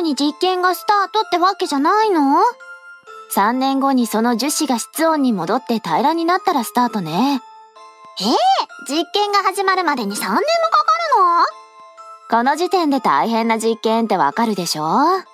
に実験がスタートってわけじゃないの？ 3 年後にその樹脂が室温に戻って平らになったらスタートね。実験が始まるまでに3年もかかるの？この時点で大変な実験ってわかるでしょ？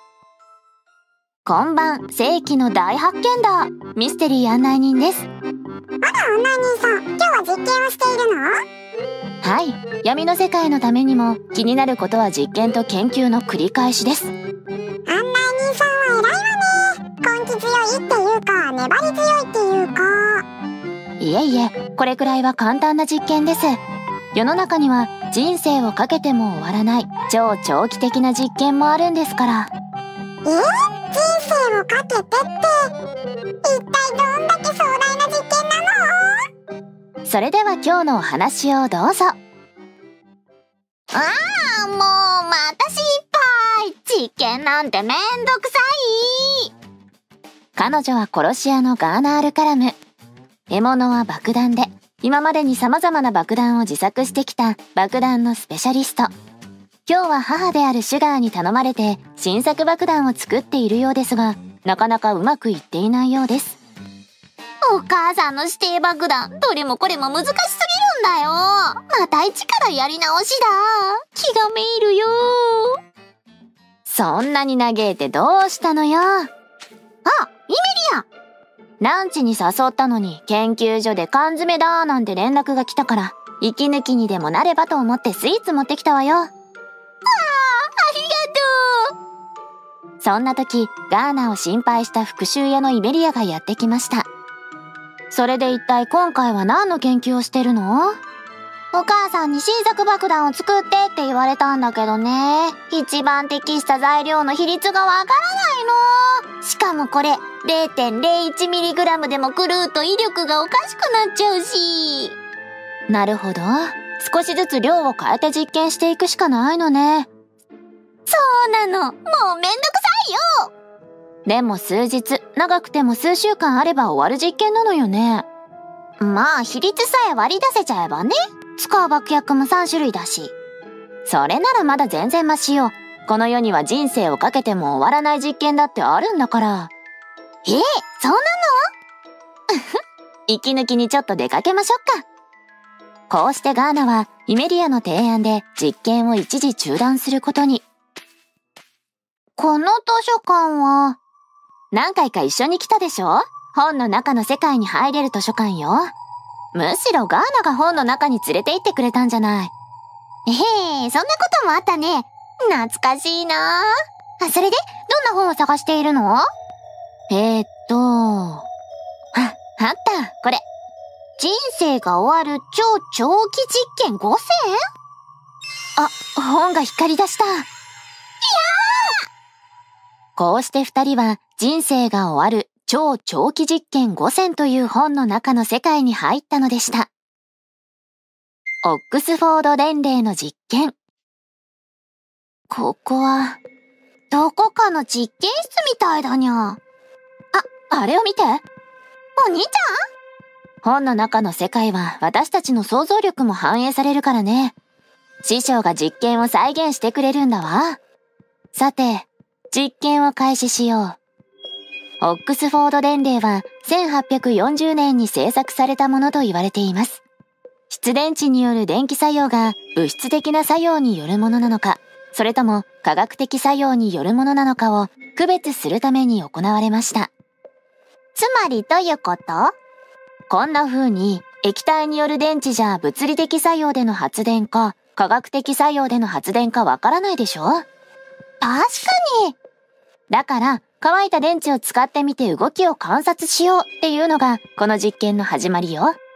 こんばん、世紀の大発見だ。ミステリー案内人です。 あら、案内人さん、今日は実験をしているの？ はい、闇の世界のためにも気になることは実験と研究の繰り返しです。 案内人さんは偉いわね。根気強いっていうか、粘り強いっていうか。 いえいえ、これくらいは簡単な実験です。世の中には人生をかけても終わらない超長期的な実験もあるんですから。 人生をかけてって、一体どんだけ壮大な実験なの？ それでは今日のお話をどうぞ。もうまた失敗。実験なんてめんどくさい。彼女は殺し屋のガーナール・カラム。獲物は爆弾で、今までに様々な爆弾を自作してきた爆弾のスペシャリスト。今日は母であるシュガーに頼まれて新作爆弾を作っているようですが、なかなかうまくいっていないようです。お母さんの指定爆弾、どれもこれも難しすぎるんだよ。また一からやり直しだ。気がめいるよ。そんなに嘆いてどうしたのよ。あ、イメリア。ランチに誘ったのに研究所で缶詰だなんて連絡が来たから、息抜きにでもなればと思ってスイーツ持ってきたわよ。ありがとう。そんな時、ガーナを心配した復讐屋のイベリアがやってきました。それで一体今回は何の研究をしてるの？お母さんに新作爆弾を作ってって言われたんだけどね。一番適した材料の比率がわからないの。しかもこれ 0.01mg でも狂うと威力がおかしくなっちゃうし。なるほど。少しずつ量を変えて実験していくしかないのね。そうなの。もうめんどくさいよ。でも数日、長くても数週間あれば終わる実験なのよね。まあ比率さえ割り出せちゃえばね。使う爆薬も3種類だし。それならまだ全然マシよ。この世には人生をかけても終わらない実験だってあるんだから。そうなの？息抜きにちょっと出かけましょうか。こうしてガーナはイメリアの提案で実験を一時中断することに。この図書館は何回か一緒に来たでしょ？本の中の世界に入れる図書館よ。むしろガーナが本の中に連れて行ってくれたんじゃない。そんなこともあったね。懐かしいな。それでどんな本を探しているの？あった、これ。人生が終わる超長期実験5選？本が光り出した。こうして二人は人生が終わる超長期実験5選という本の中の世界に入ったのでした。オックスフォード連令の実験。ここは、どこかの実験室みたいだにゃ。あれを見て。お兄ちゃん？本の中の世界は私たちの想像力も反映されるからね。師匠が実験を再現してくれるんだわ。さて、実験を開始しよう。オックスフォード連令は1840年に制作されたものと言われています。湿電池による電気作用が物質的な作用によるものなのか、それとも化学的作用によるものなのかを区別するために行われました。つまりどういうこと？こんな風に液体による電池じゃ物理的作用での発電か化学的作用での発電かわからないでしょ？確かに。だから乾いた電池を使ってみて動きを観察しようっていうのがこの実験の始まりよ。お兄ちゃんが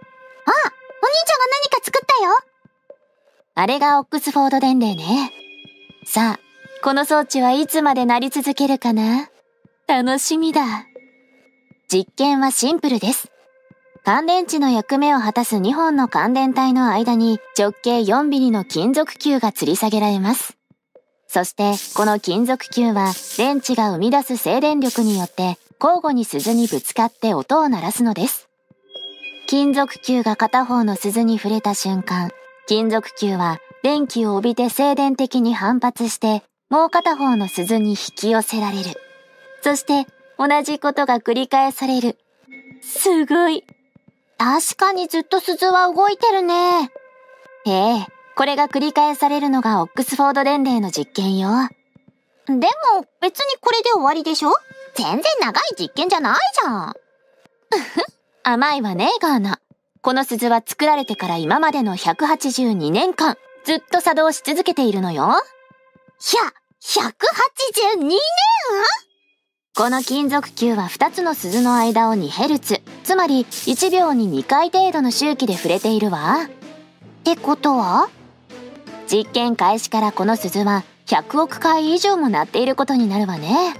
何か作ったよ。あれがオックスフォード電令ね。さあ、この装置はいつまで鳴り続けるかな？楽しみだ。実験はシンプルです。乾電池の役目を果たす2本の乾電体の間に直径4ミリの金属球が吊り下げられます。そして、この金属球は電池が生み出す静電力によって交互に鈴にぶつかって音を鳴らすのです。金属球が片方の鈴に触れた瞬間、金属球は電気を帯びて静電的に反発して、 もう片方の鈴に引き寄せられる。そして同じことが繰り返される。すごい。確かにずっと鈴は動いてるね。これが繰り返されるのがオックスフォード伝令の実験よ。でも別にこれで終わりでしょ？全然長い実験じゃないじゃん。甘いわね、ガーナ。この鈴は作られてから今までの182年間、ずっと作動し続けているのよ。182年？この金属球は2つの鈴の間を2ヘルツ、つまり1秒に2回程度の周期で触れているわ。ってことは？実験開始からこの鈴は100億回以上も鳴っていることになるわね。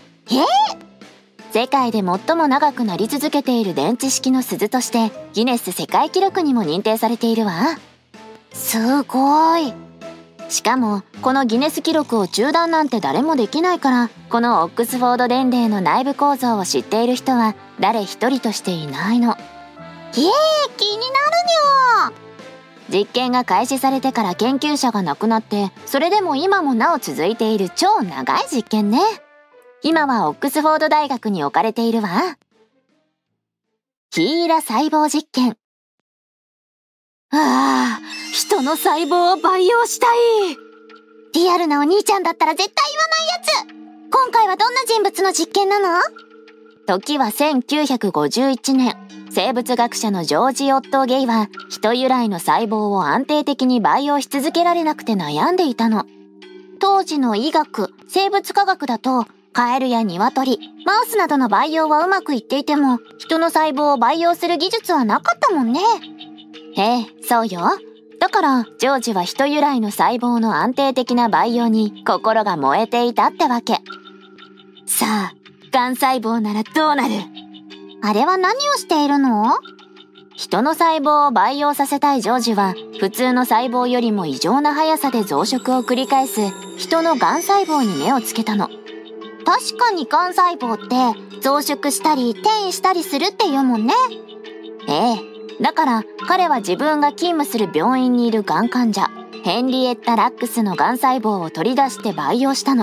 世界で最も長く鳴り続けている電池式の鈴としてギネス世界記録にも認定されているわ。すごい。しかもこのギネス記録を中断なんて誰もできないから、このオックスフォード伝令の内部構造を知っている人は誰一人としていないの。気になるにゃ。実験が開始されてから研究者が亡くなって、それでも今もなお続いている超長い実験ね。今はオックスフォード大学に置かれているわ。ヒーラ細胞実験。人の細胞を培養したい。リアルなお兄ちゃんだったら絶対言わないやつ。今回はどんな人物の実験なの？時は1951年。生物学者のジョージ・オットー・ゲイは人由来の細胞を安定的に培養し続けられなくて悩んでいたの。当時の医学、生物科学だとカエルやニワトリ、マウスなどの培養はうまくいっていても、人の細胞を培養する技術はなかったもんね。そうよ。だからジョージは人由来の細胞の安定的な培養に心が燃えていたってわけ。さあ、癌細胞ならどうなる？あれは何をしているの？人の細胞を培養させたいジョージは、普通の細胞よりも異常な速さで増殖を繰り返す人の癌細胞に目をつけたの。確かに癌細胞って増殖したり転移したりするって言うもんね。だから彼は自分が勤務する病院にいる癌患者ヘンリエッタ・ラックスの癌細胞を取り出して培養したの。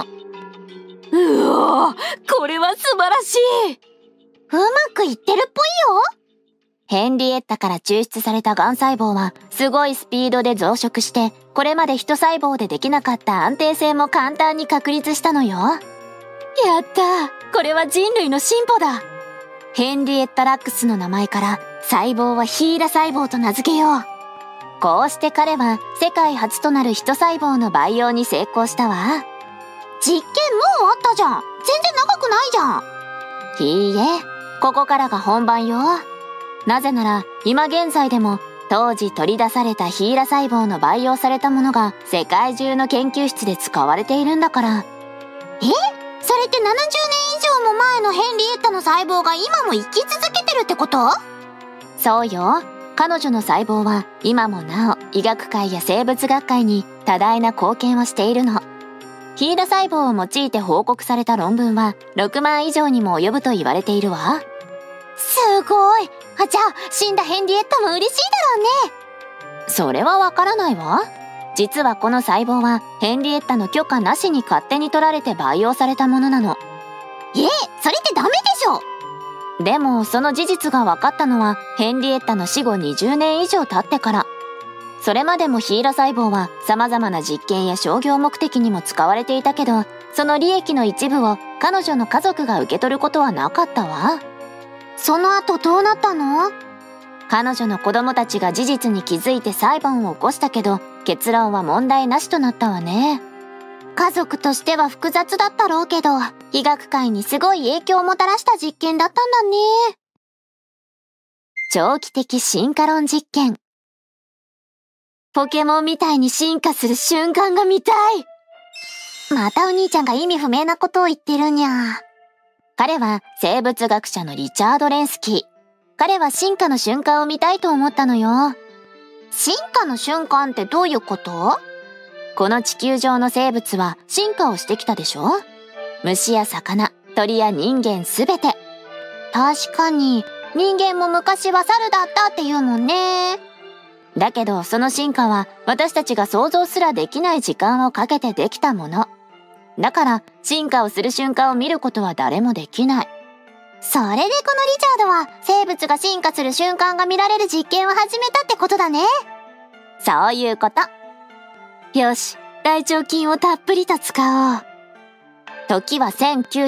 これは素晴らしい。うまくいってるっぽいよ。ヘンリエッタから抽出された癌細胞はすごいスピードで増殖して、これまで人細胞でできなかった安定性も簡単に確立したのよ。やったー、これは人類の進歩だ。ヘンリエッタ・ラックスの名前から細胞はヒーラ細胞と名付けよう。こうして彼は世界初となる人細胞の培養に成功したわ。実験もう終わったじゃん。全然長くないじゃん。いいえ、ここからが本番よ。なぜなら今現在でも当時取り出されたヒーラ細胞の培養されたものが世界中の研究室で使われているんだから。それって70年以上も前のヘンリエッタの細胞が今も生き続けてるってこと？そうよ。彼女の細胞は今もなお医学界や生物学会に多大な貢献をしているの。ヒーラ細胞を用いて報告された論文は6万以上にも及ぶと言われているわ。すごい。じゃあ死んだヘンリエッタも嬉しいだろうね。それはわからないわ。実はこの細胞はヘンリエッタの許可なしに勝手に取られて培養されたものなの。それってダメでしょ。でもその事実が分かったのはヘンリエッタの死後20年以上経ってから。それまでもヒーラ細胞は様々な実験や商業目的にも使われていたけど、その利益の一部を彼女の家族が受け取ることはなかったわ。その後どうなったの？彼女の子供たちが事実に気づいて裁判を起こしたけど、結論は問題なしとなったわね。家族としては複雑だったろうけど、医学界にすごい影響をもたらした実験だったんだね。長期的進化論実験。ポケモンみたいに進化する瞬間が見たい。またお兄ちゃんが意味不明なことを言ってるにゃ。彼は生物学者のリチャード・レンスキー。彼は進化の瞬間を見たいと思ったのよ。進化の瞬間ってどういうこと？この地球上の生物は進化をしてきたでしょ？虫や魚、鳥や人間すべて。確かに、人間も昔は猿だったって言うもんね。だけどその進化は私たちが想像すらできない時間をかけてできたもの。 だから進化をする瞬間を見ることは誰もできない。 それでこのリチャードは生物が進化する瞬間が見られる実験を始めたってことだね。 そういうこと。よし、大腸菌をたっぷりと使おう。時は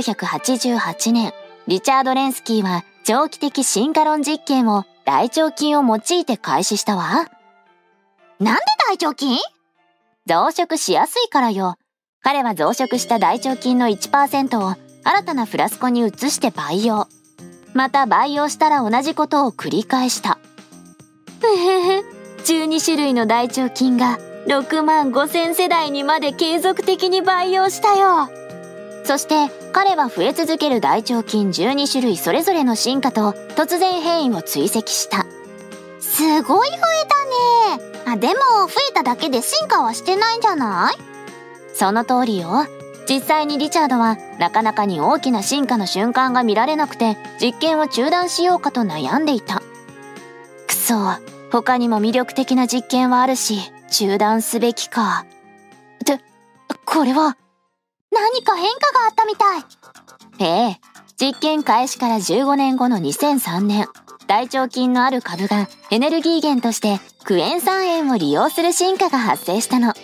1988年、リチャード・レンスキーは長期的進化論実験を大腸菌を用いて開始したわ。 なんで大腸菌？ 増殖しやすいからよ。彼は増殖した大腸菌の 1% を新たなフラスコに移して培養。また培養したら同じことを繰り返した。12種類の大腸菌が6万5000世代にまで継続的に培養したよ。そして彼は増え続ける大腸菌12種類それぞれの進化と突然変異を追跡した。 すごい増えたね。でも増えただけで進化はしてないんじゃない？ その通りよ。実際にリチャードはなかなかに大きな進化の瞬間が見られなくて実験を中断しようかと悩んでいた。くそ、他にも魅力的な実験はあるし中断すべきか。ってこれは何か変化があったみたい。 ええ、実験開始から15年後の2003年、大腸菌のある株がエネルギー源としてクエン酸塩を利用する進化が発生したの。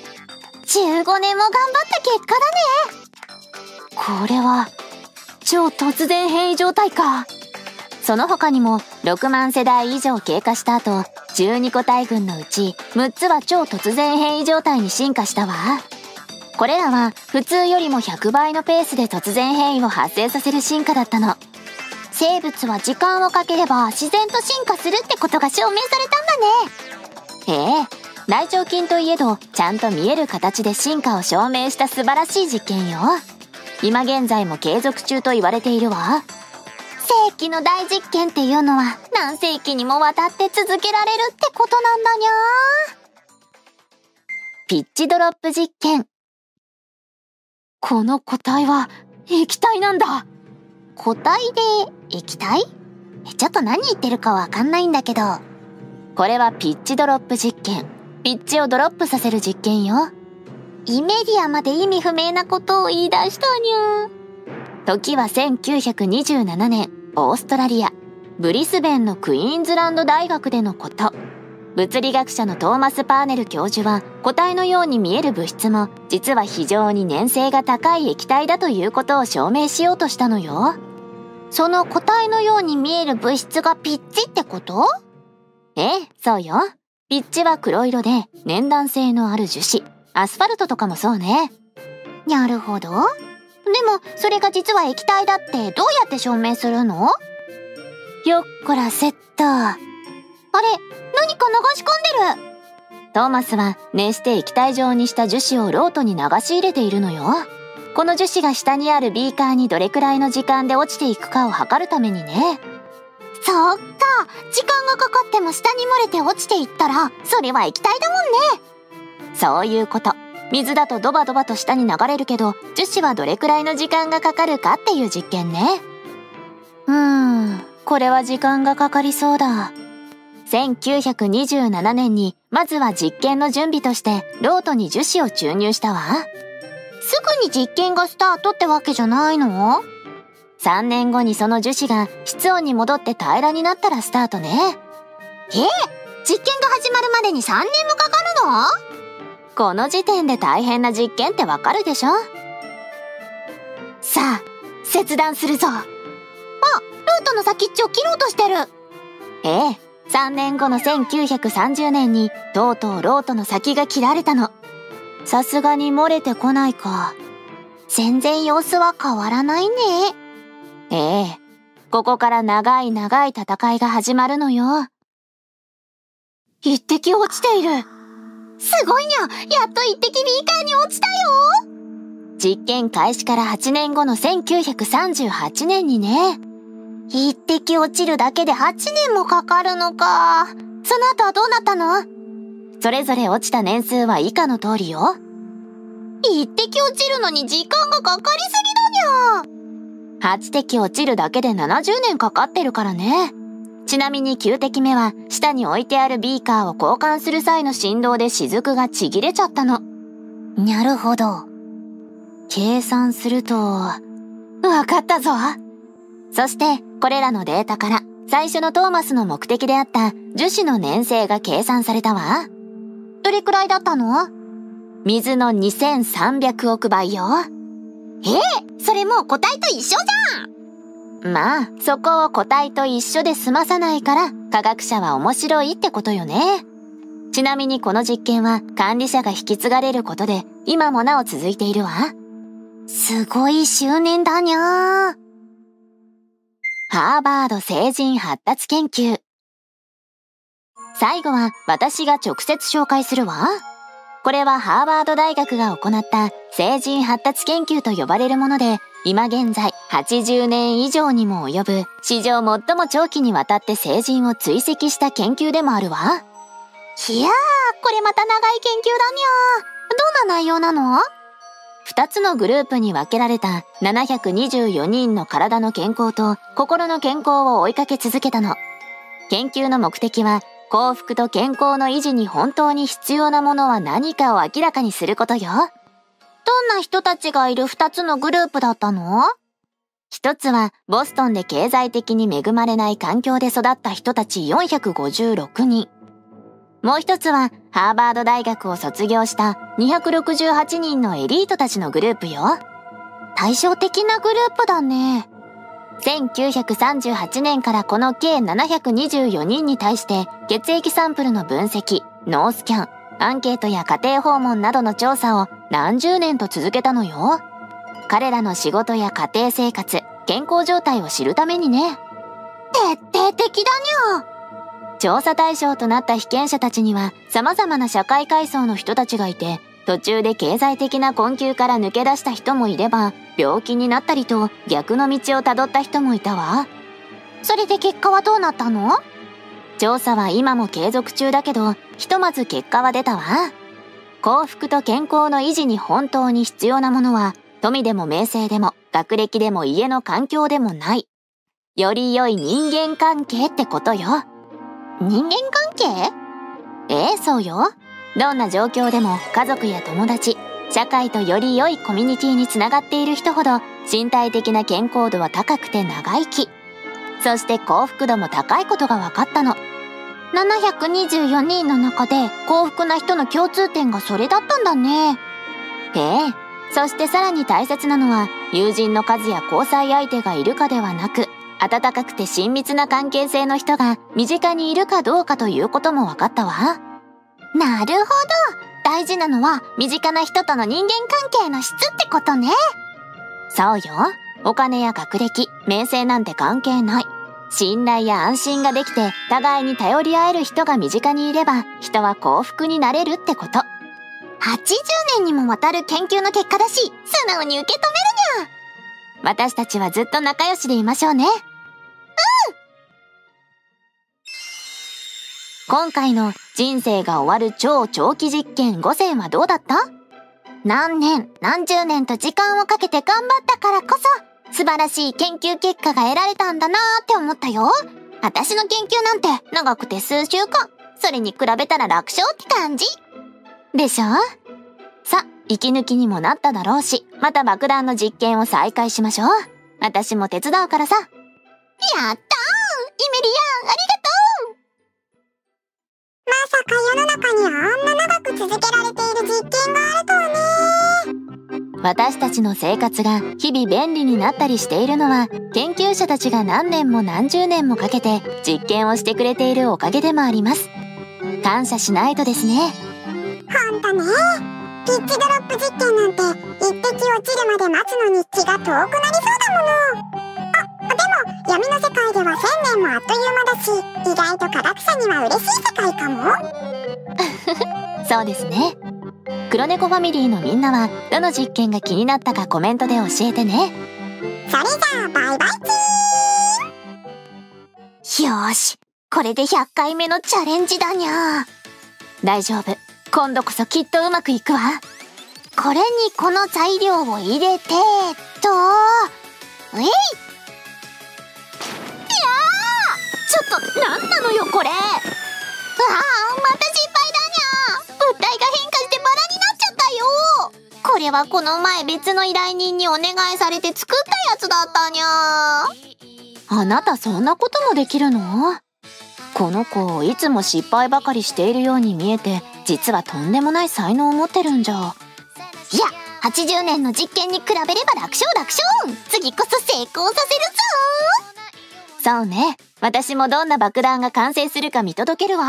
15年も頑張った結果だね。これは超突然変異状態か。その他にも6万世代以上経過した後、12個体群のうち6つは超突然変異状態に進化したわ。これらは普通よりも100倍のペースで突然変異を発生させる進化だったの。 生物は時間をかければ自然と進化するってことが証明されたんだね。ええ、大腸菌といえどちゃんと見える形で進化を証明した素晴らしい実験よ。今現在も継続中と言われているわ。 世紀の大実験っていうのは何世紀にもわたって続けられるってことなんだにゃー。ピッチドロップ実験。この固体は液体なんだ。 固体で液体？ちょっと何言ってるかわかんないんだけど。 これはピッチドロップ実験。ピッチをドロップさせる実験よ。 イメディアまで意味不明なことを言い出したにゃ。 時は1927年、オーストラリア、ブリスベンのクイーンズランド大学でのこと。物理学者のトーマス・パーネル教授は固体のように見える物質も実は非常に粘性が高い液体だということを証明しようとしたのよ。 その固体のように見える物質がピッチってこと？ ええ、そうよ。ピッチは黒色で粘弾性のある樹脂、アスファルトとかもそうね。 なるほど。でもそれが実は液体だってどうやって証明するの？ よっこらせっと。 あれ、何か流し込んでる。 トーマスは熱して液体状にした樹脂をロートに流し入れているのよ。この樹脂が下にあるビーカーにどれくらいの時間で落ちていくかを測るためにね。 そっか、時間がかかっても下に漏れて落ちていったらそれは液体だもんね。そういうこと。水だとドバドバと下に流れるけど樹脂はどれくらいの時間がかかるかっていう実験ね。これは時間がかかりそうだ。1927年にまずは実験の準備としてロートに樹脂を注入したわ。 すぐに実験がスタートってわけじゃないの ？3年後にその樹脂が室温に戻って平らになったらスタートね。 実験が始まるまでに3年もかかるの？ この時点で大変な実験ってわかるでしょ？さあ、切断するぞ。 あ、ルートの先っちょ切ろうとしてる。 ええ、3年後の1930年にとうとうロートの先が切られたの。さすがに漏れてこないか。 全然様子は変わらないね。 ええ、ここから長い長い戦いが始まるのよ。一滴落ちている。 すごいにゃ、やっと一滴ビーカーに落ちたよ。 実験開始から8年後の1938年にね。 一滴落ちるだけで8年もかかるのか。その後はどうなったの？ それぞれ落ちた年数は以下の通りよ。 一滴落ちるのに時間がかかりすぎだにゃ。 8滴落ちるだけで70年かかってるからね。ちなみに9滴目は下に置いてあるビーカーを交換する際の振動で雫がちぎれちゃったの。 なるほど。 計算すると、わかったぞ。そして、これらのデータから、最初のトーマスの目的であった樹脂の粘性が計算されたわ。 どれくらいだったの？ 水の2300億倍よ。 それもう固体と一緒じゃん。まあ、そこを固体と一緒で済まさないから、科学者は面白いってことよね。ちなみにこの実験は管理者が引き継がれることで、今もなお続いているわ。 すごい執念だにゃー。 ハーバード成人発達研究。最後は私が直接紹介するわ。これはハーバード大学が行った成人発達研究と呼ばれるもので、今現在80年以上にも及ぶ史上最も長期にわたって成人を追跡した研究でもあるわ。 いやー、これまた長い研究だにゃー。どんな内容なの ？2つのグループに分けられた724人の体の健康と心の健康を追いかけ続けたの。研究の目的は幸福と健康の維持に本当に必要なものは何かを明らかにすることよ。 どんな人たちがいる2つのグループだったの？ 一つはボストンで経済的に恵まれない環境で育った人たち456人。もう一つはハーバード大学を卒業した268人のエリートたちのグループよ。 対照的なグループだね。 1938年からこの計724人に対して血液サンプルの分析、脳スキャン、アンケートや家庭訪問などの調査を何十年と続けたのよ。彼らの仕事や家庭生活、健康状態を知るためにね。 徹底的だにゃ。 調査対象となった被験者たちには様々な社会階層の人たちがいて、途中で経済的な困窮から抜け出した人もいれば、病気になったりと逆の道をたどった人もいたわ。 それで結果はどうなったの？ 調査は今も継続中だけど、ひとまず結果は出たわ。幸福と健康の維持に本当に必要なものは、富でも名声でも学歴でも家の環境でもない。より良い人間関係ってことよ。 人間関係？ そうよ。どんな状況でも家族や友達、社会とより良いコミュニティにつながっている人ほど身体的な健康度は高くて長生き。そして幸福度も高いことが分かったの。 724人の中で幸福な人の共通点がそれだったんだね。 そしてさらに大切なのは友人の数や交際相手がいるかではなく、温かくて親密な関係性の人が身近にいるかどうかということも分かったわ。 なるほど。大事なのは身近な人との人間関係の質ってことね。 そうよ。お金や学歴、名声なんて関係ない。信頼や安心ができて互いに頼り合える人が身近にいれば人は幸福になれるってこと。 80年にもわたる研究の結果だし、素直に受け止めるにゃ。 私たちはずっと仲良しでいましょうね。今回の人生が終わる超長期実験5選はどうだった？ 何年何十年と時間をかけて頑張ったからこそ素晴らしい研究結果が得られたんだなーって思ったよ。私の研究なんて長くて数週間。それに比べたら楽勝って感じでしょ？さ、息抜きにもなっただろうし、また爆弾の実験を再開しましょう。私も手伝うからさ。 やったー！イメリアン、ありがとう！まさか世の中にはあんな長く続けられている実験があるとはね。 私たちの生活が日々便利になったりしているのは、研究者たちが何年も何十年もかけて実験をしてくれているおかげでもあります。感謝しないとですね。 ほんとね。ピッチドロップ実験なんて一滴落ちるまで待つのに気が遠くなりそうだもの。でも闇の世界では1000年もあっという間だし、意外と科学者には嬉しい世界かも。 そうですね。黒猫ファミリーのみんなはどの実験が気になったかコメントで教えてね。 それじゃあバイバイチー。よーし、これで100回目のチャレンジだにゃ。 大丈夫。今度こそきっとうまくいくわ。 これにこの材料を入れてうえい。いやー、 ちょっとなんなのよこれ。 また失敗だにゃ。物体が変化してバラになっちゃったよ。これれはこの前別の依頼人にお願いされて作ったやつだったにゃー。あなたそんなこともできるの？この子いつも失敗ばかりしているように見えて、実はとんでもない才能を持ってるんじゃ。いや、80年の実験に比べれば楽勝楽勝。次こそ成功させるぞ。そうね、私もどんな爆弾が完成するか見届けるわ。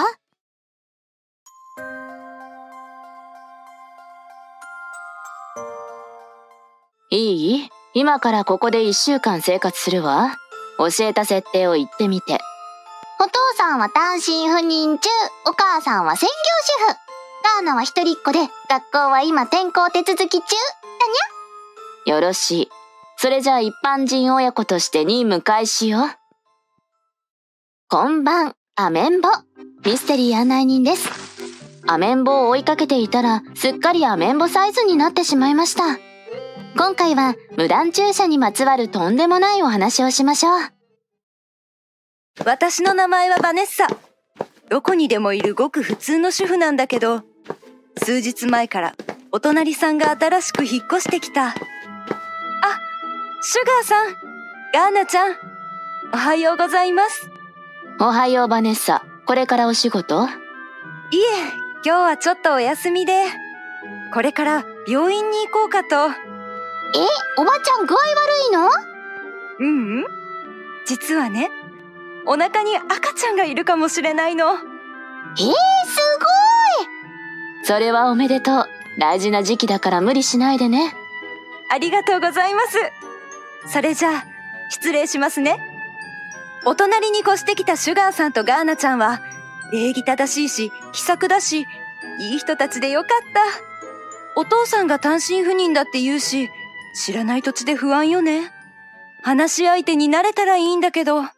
いい？今からここで1週間生活するわ。教えた設定を言ってみて。お父さんは単身赴任中、お母さんは専業主婦。ガーナは一人っ子で、学校は今転校手続き中。だにゃ。よろしい。それじゃあ一般人親子として任務開始よ。こんばん、アメンボ。ミステリー案内人です。アメンボを追いかけていたら、すっかりアメンボサイズになってしまいました。今回は無断駐車にまつわるとんでもないお話をしましょう。 私の名前はバネッサ。どこにでもいるごく普通の主婦なんだけど、数日前からお隣さんが新しく引っ越してきた。あ、シュガーさん、ガーナちゃん、おはようございます。 おはようバネッサ。これからお仕事？ いえ、今日はちょっとお休みで、これから病院に行こうかと。 おばちゃん具合悪いの？ ううん。実はね、お腹に赤ちゃんがいるかもしれないの。 すごい！それはおめでとう。大事な時期だから無理しないでね。 ありがとうございます。それじゃあ、失礼しますね。お隣に越してきたシュガーさんとガーナちゃんは、礼儀正しいし、気さくだし、いい人たちでよかった。お父さんが単身赴任だって言うし、知らない土地で不安よね。話し相手になれたらいいんだけど。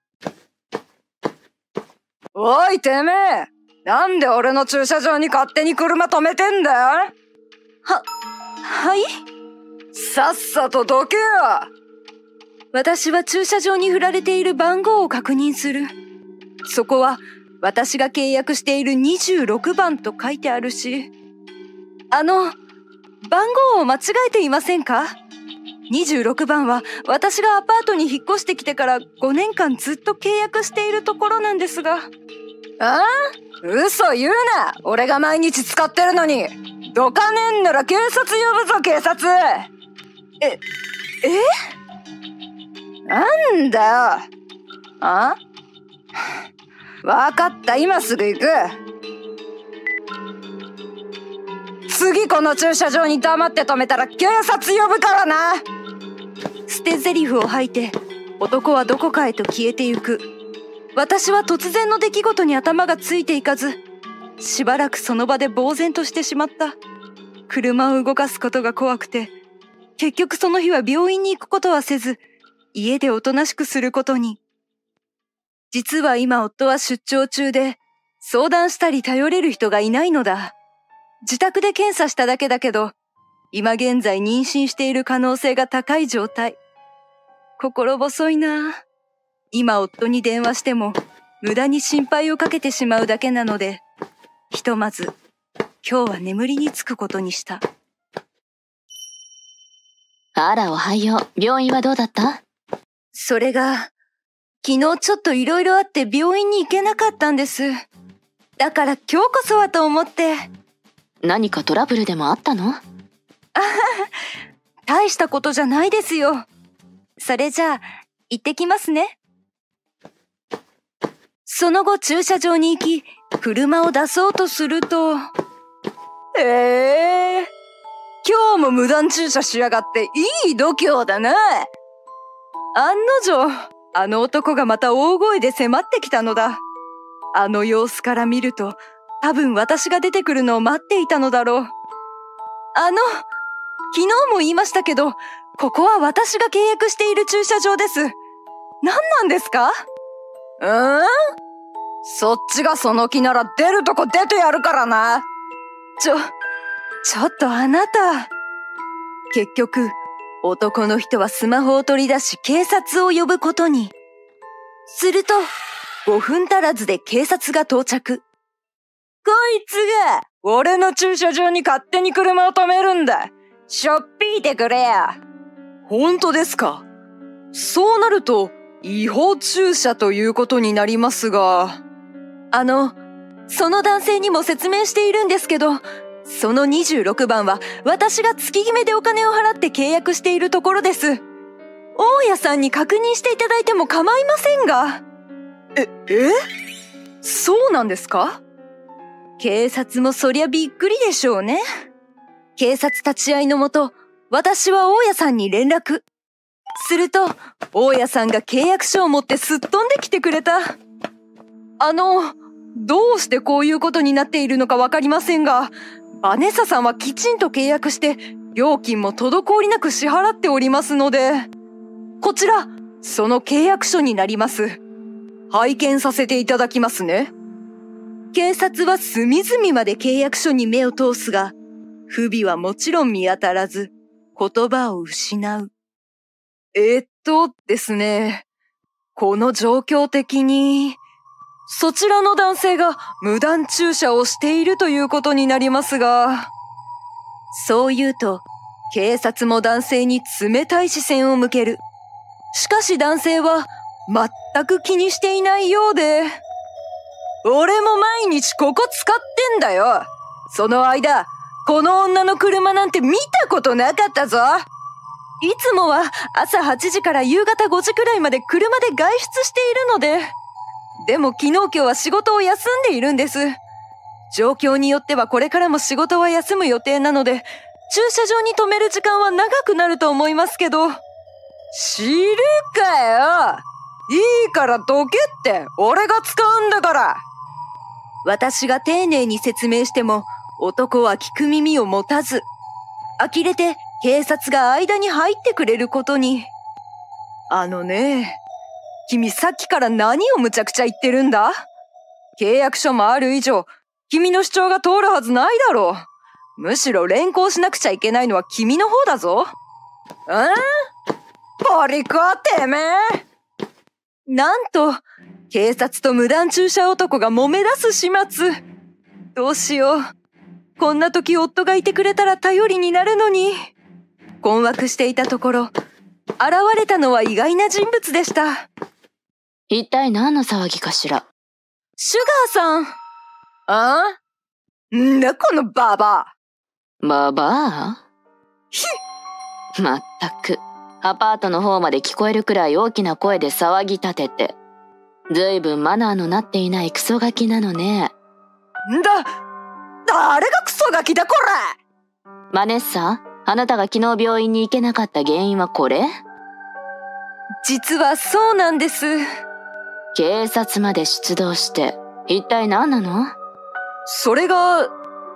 おいてめえ、なんで俺の駐車場に勝手に車止めてんだよ。 はい？ さっさとどけよ。 私は駐車場に振られている番号を確認する。そこは私が契約している26番と書いてあるし。番号を間違えていませんか？26番は私がアパートに引っ越してきてから5年間ずっと契約しているところなんですが。 嘘言うな。俺が毎日使ってるのに。どかねえんなら警察呼ぶぞ、警察。なんだよ。わかった、今すぐ行く。次この駐車場に黙って止めたら警察呼ぶからな。 捨て台詞を吐いて男はどこかへと消えてゆく。私は突然の出来事に頭がついていかず、しばらくその場で呆然としてしまった。車を動かすことが怖くて、結局その日は病院に行くことはせず、家でおとなしくすることに。実は今夫は出張中で、相談したり頼れる人がいないのだ。自宅で検査しただけだけど、今現在妊娠している可能性が高い状態。心細いな。今夫に電話しても、無駄に心配をかけてしまうだけなので、ひとまず、今日は眠りにつくことにした。 あら、おはよう。病院はどうだった？ それが、昨日ちょっといろいろあって病院に行けなかったんです。だから今日こそはと思って。 何かトラブルでもあったの？ 大したことじゃないですよ。それじゃあ、行ってきますね。その後駐車場に行き、車を出そうとすると、 今日も無断駐車しやがっていい度胸だな。 案の定、あの男がまた大声で迫ってきたのだ。あの様子から見ると、多分私が出てくるのを待っていたのだろう。昨日も言いましたけど、ここは私が契約している駐車場です。何なんですか？ そっちがその気なら出るとこ出てやるからな。 ちょっとあなた。結局、男の人はスマホを取り出し警察を呼ぶことに。すると、5分足らずで警察が到着。 こいつが、俺の駐車場に勝手に車を止めるんだ。 しょっぴいてくれや。 本当ですか？そうなると、違法駐車ということになりますが。 その男性にも説明しているんですけど、その26番は私が月決めでお金を払って契約しているところです。大家さんに確認していただいても構いませんが。 そうなんですか？ 警察もそりゃびっくりでしょうね。警察立ち会いのもと、私は大家さんに連絡。すると、大家さんが契約書を持ってすっ飛んできてくれた。 どうしてこういうことになっているのかわかりませんが、バネッサさんはきちんと契約して、料金も滞りなく支払っておりますので、こちら、その契約書になります。拝見させていただきますね。 警察は隅々まで契約書に目を通すが、不備はもちろん見当たらず、言葉を失う。 ですね、この状況的に、そちらの男性が無断駐車をしているということになりますが。 そう言うと、警察も男性に冷たい視線を向ける。しかし男性は全く気にしていないようで。 俺も毎日ここ使ってんだよ。その間、この女の車なんて見たことなかったぞ。 いつもは朝8時から夕方5時くらいまで車で外出しているので。でも昨日今日は仕事を休んでいるんです。状況によってはこれからも仕事は休む予定なので、駐車場に止める時間は長くなると思いますけど。 知るかよ。いいからどけって、俺が使うんだから。 私が丁寧に説明しても、男は聞く耳を持たず、呆れて警察が間に入ってくれることに。 君さっきから何をむちゃくちゃ言ってるんだ？契約書もある以上、君の主張が通るはずないだろう。むしろ連行しなくちゃいけないのは君の方だぞ。ポリコてめえ。 なんと、警察と無断駐車男が揉め出す始末。どうしよう。こんな時夫がいてくれたら頼りになるのに。困惑していたところ、現れたのは意外な人物でした。 一体何の騒ぎかしら？ シュガーさん。 んだこのババア。 ババア？まったく、アパートの方まで聞こえるくらい大きな声で騒ぎ立てて。ずいぶんマナーのなっていないクソガキなのね。 誰がクソガキだこれ！バネッサ、あなたが昨日病院に行けなかった原因はこれ？ 実はそうなんです。 警察まで出動して、一体何なの？ それが、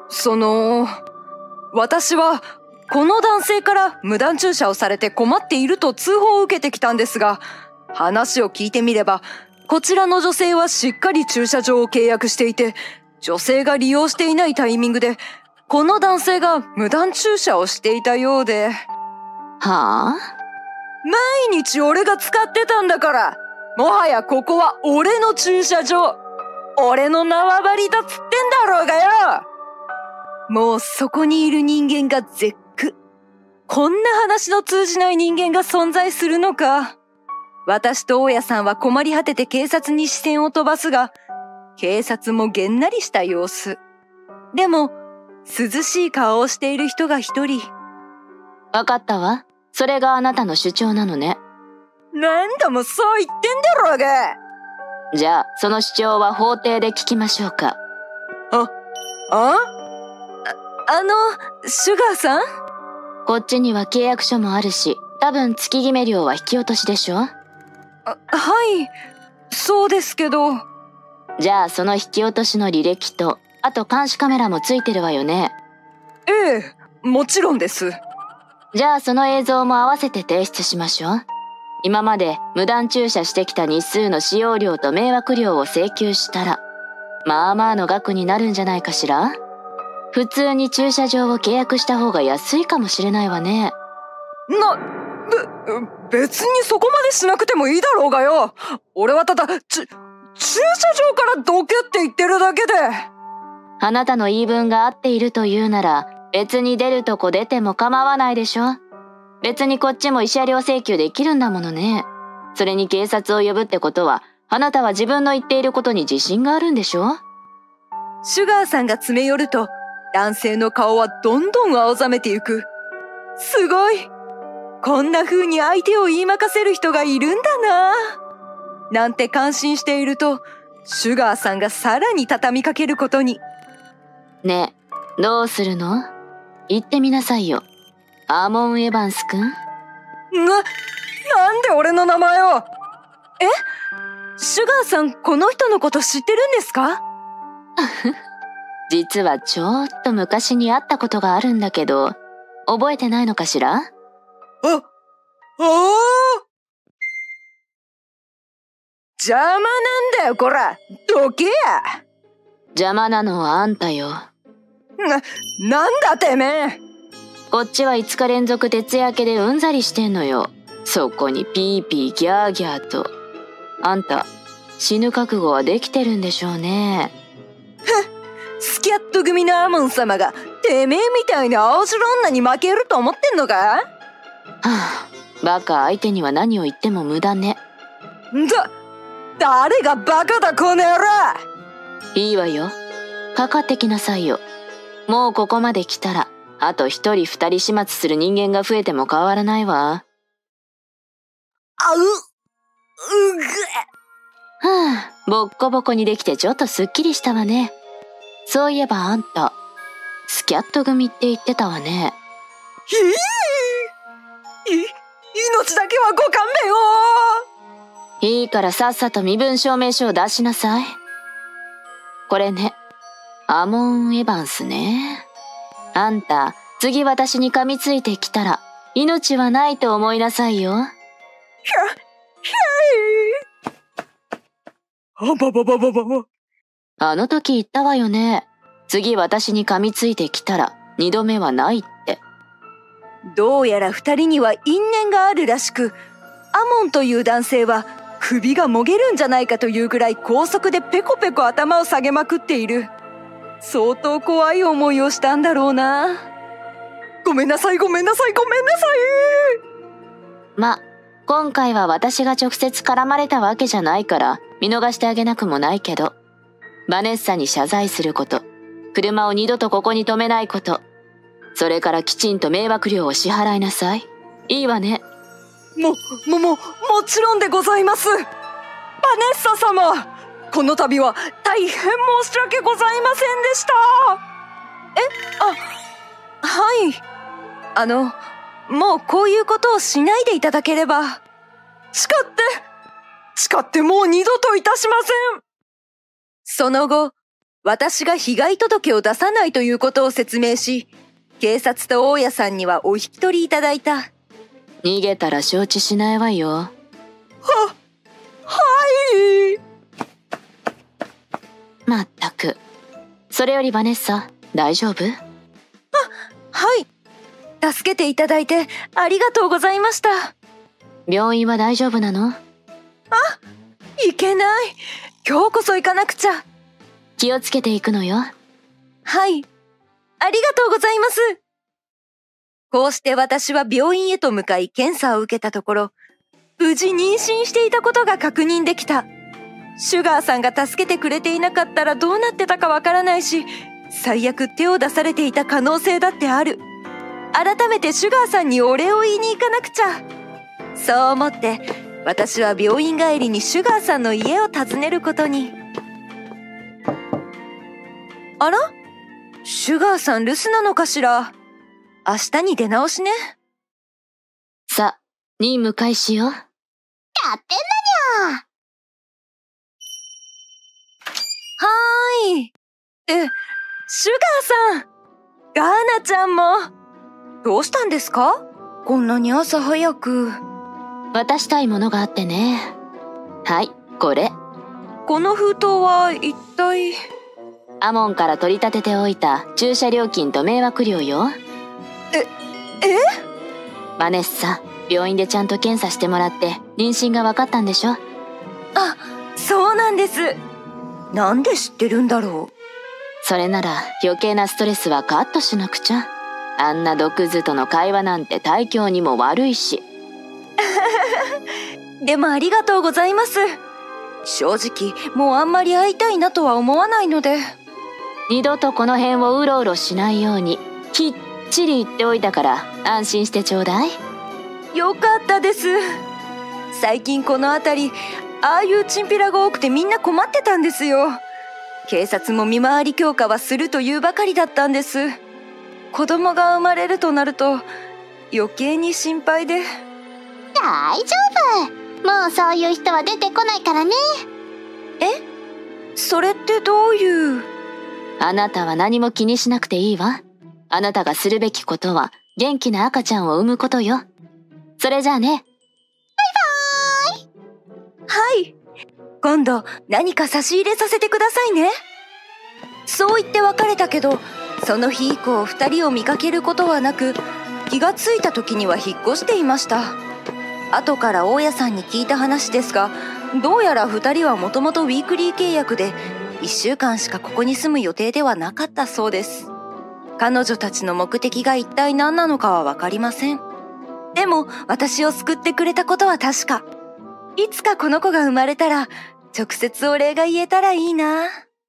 私は、この男性から無断駐車をされて困っていると通報を受けてきたんですが、話を聞いてみれば、こちらの女性はしっかり駐車場を契約していて、女性が利用していないタイミングで、この男性が無断駐車をしていたようで。 はあ？ 毎日俺が使ってたんだから、もはやここは俺の駐車場。俺の縄張りだっつってんだろうがよ。 もうそこにいる人間が絶句。こんな話の通じない人間が存在するのか。私と大家さんは困り果てて警察に視線を飛ばすが、警察もげんなりした様子。でも、涼しい顔をしている人が一人。 わかったわ。それがあなたの主張なのね。 何度もそう言ってんだろうが。 じゃあ、その主張は法廷で聞きましょうか。 シュガーさん？ こっちには契約書もあるし、多分月決め料は引き落としでしょ？ はい、そうですけど。 じゃあその引き落としの履歴と、あと監視カメラもついてるわよね。 ええ、もちろんです。 じゃあその映像も合わせて提出しましょう。今まで無断駐車してきた日数の使用料と迷惑料を請求したら、まあまあの額になるんじゃないかしら？普通に駐車場を契約した方が安いかもしれないわね。 別にそこまでしなくてもいいだろうがよ。俺はただ、駐車場からどけって言ってるだけで。 あなたの言い分が合っているというなら、 別に出るとこ出ても構わないでしょ。別にこっちも慰謝料請求できるんだものね。それに警察を呼ぶってことは、あなたは自分の言っていることに自信があるんでしょ？ シュガーさんが詰め寄ると、男性の顔はどんどん青ざめてゆく。すごい！こんな風に相手を言いまかせる人がいるんだな。なんて感心していると、シュガーさんがさらに畳みかけることに。 ねえ、どうするの？言ってみなさいよ。アーモン・エヴァンス君？ なんで俺の名前を？シュガーさん、この人のこと知ってるんですか？ 実はちょっと昔に会ったことがあるんだけど、覚えてないのかしら？ 邪魔なんだよ、こら！どけや！ 邪魔なのはあんたよ。 なんだてめえ！ こっちは5日連続徹夜明けでうんざりしてんのよ。そこにピーピーギャーギャーと。あんた、死ぬ覚悟はできてるんでしょうね。 スキャット組のアモン様が、てめえみたいな青白女に負けると思ってんのか？ はあ、バカ相手には何を言っても無駄ね。 誰がバカだこの野郎！ いいわよ。かかってきなさいよ。もうここまで来たら、あと1人2人始末する人間が増えても変わらないわ。はあ、ボッコボコにできてちょっとすっきりしたわね。そういえばあんた、スキャット組って言ってたわね。 命だけはご勘弁を！ いいからさっさと身分証明書を出しなさい。これね、アモン・エヴァンスね。あんた、次私に噛みついてきたら、命はないと思いなさいよ。あの時言ったわよね。次私に噛みついてきたら、2度目はないって。 どうやら2人には因縁があるらしく、アモンという男性は首がもげるんじゃないかというぐらい高速でペコペコ頭を下げまくっている。相当怖い思いをしたんだろうな。ごめんなさい。 ま、今回は私が直接絡まれたわけじゃないから見逃してあげなくもないけど、バネッサに謝罪すること、車を二度とここに止めないこと、それからきちんと迷惑料を支払いなさい。いいわね。 もちろんでございます。バネッサ様、この度は大変申し訳ございませんでした。はい。もうこういうことをしないでいただければ。誓ってもう二度といたしません。その後、私が被害届を出さないということを説明し、警察と大家さんにはお引き取りいただいた。 逃げたら承知しないわよ。 はい。 まったく。それよりバネッサ、大丈夫？ はい。助けていただいてありがとうございました。 病院は大丈夫なの？ いけない。今日こそ行かなくちゃ。 気をつけていくのよ。 はい。ありがとうございます。こうして私は病院へと向かい検査を受けたところ、無事妊娠していたことが確認できた。シュガーさんが助けてくれていなかったらどうなってたかわからないし、最悪手を出されていた可能性だってある。改めてシュガーさんにお礼を言いに行かなくちゃ。そう思って、私は病院帰りにシュガーさんの家を訪ねることに。あら？シュガーさん留守なのかしら？明日に出直しね。 さ、任務開始よ。 やってんだにゃ。 はーい。シュガーさん。ガーナちゃんも。どうしたんですか？こんなに朝早く。 渡したいものがあってね。はい、これ。 この封筒は一体？ アモンから取り立てておいた駐車料金と迷惑料よ。バネッサ、病院でちゃんと検査してもらって妊娠が分かったんでしょ？ あ、そうなんです。なんで知ってるんだろう。 それなら余計なストレスはカットしなくちゃ。 あんな毒図との会話なんて大凶にも悪いし。 でもありがとうございます。正直もうあんまり会いたいなとは思わないので。 二度とこの辺をうろうろしないようにきっちり言っておいたから安心してちょうだい。 よかったです。最近この辺りああいうチンピラが多くてみんな困ってたんですよ。警察も見回り強化はするというばかりだったんです。子供が生まれるとなると余計に心配で。 大丈夫。もうそういう人は出てこないからね。 え？それってどういう？ あなたは何も気にしなくていいわ。あなたがするべきことは元気な赤ちゃんを産むことよ。それじゃあね。 バイバーイ。 はい。今度何か差し入れさせてくださいね。そう言って別れたけど、その日以降2人を見かけることはなく、気がついた時には引っ越していました。後から大家さんに聞いた話ですが、どうやら2人はもともとウィークリー契約で1週間しかここに住む予定ではなかったそうです。彼女たちの目的が一体何なのかは分かりません。でも私を救ってくれたことは確か。いつかこの子が生まれたら直接お礼が言えたらいいな。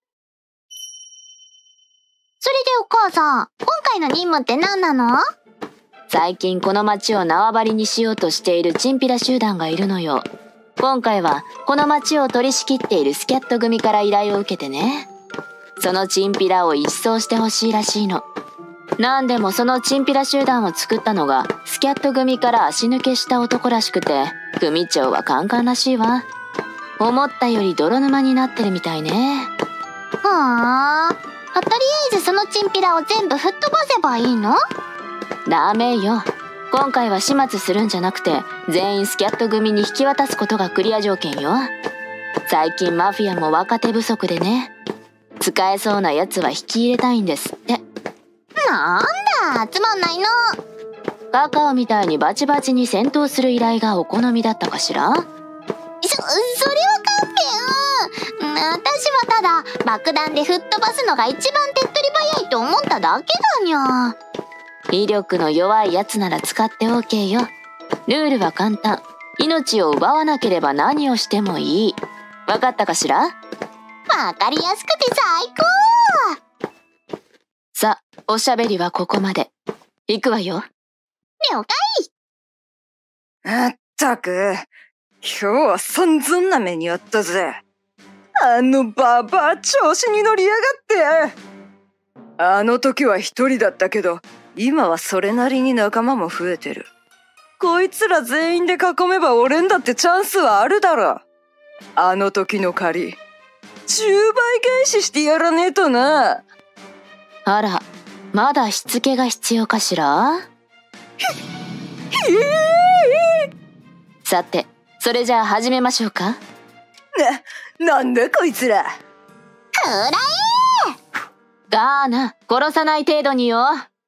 それでお母さん、今回の任務って何なの？ 最近この町を縄張りにしようとしているチンピラ集団がいるのよ。今回はこの町を取り仕切っているスキャット組から依頼を受けてね。そのチンピラを一掃してほしいらしいの。なんでもそのチンピラ集団を作ったのがスキャット組から足抜けした男らしくて、組長はカンカンらしいわ。思ったより泥沼になってるみたいね。 はあ。とりあえずそのチンピラを全部吹っ飛ばせばいいの？ ダメよ。今回は始末するんじゃなくて全員スキャット組に引き渡すことがクリア条件よ。最近マフィアも若手不足でね、使えそうなやつは引き入れたいんですって。 なんだ、つまんないの。 カカオみたいにバチバチに戦闘する依頼がお好みだったかしら？ それは勘弁。私はただ爆弾で吹っ飛ばすのが一番手っ取り早いと思っただけだにゃ。 威力の弱いやつなら使って OK よ。ルールは簡単。命を奪わなければ何をしてもいい。わかったかしら？ わかりやすくて最高。 さあ、おしゃべりはここまで。行くわよ。 了解。 あったく、今日は散々な目にあったぜ。あのババア調子に乗りやがって。あの時は一人だったけど、今はそれなりに仲間も増えてる。こいつら全員で囲めば俺んだってチャンスはあるだろ。あの時の借り、10倍返ししてやらねえとな。 あら、まだしつけが必要かしら？さて、それじゃあ始めましょうか。 なんだこいつら。 くらえ。 ガーナ、殺さない程度によ。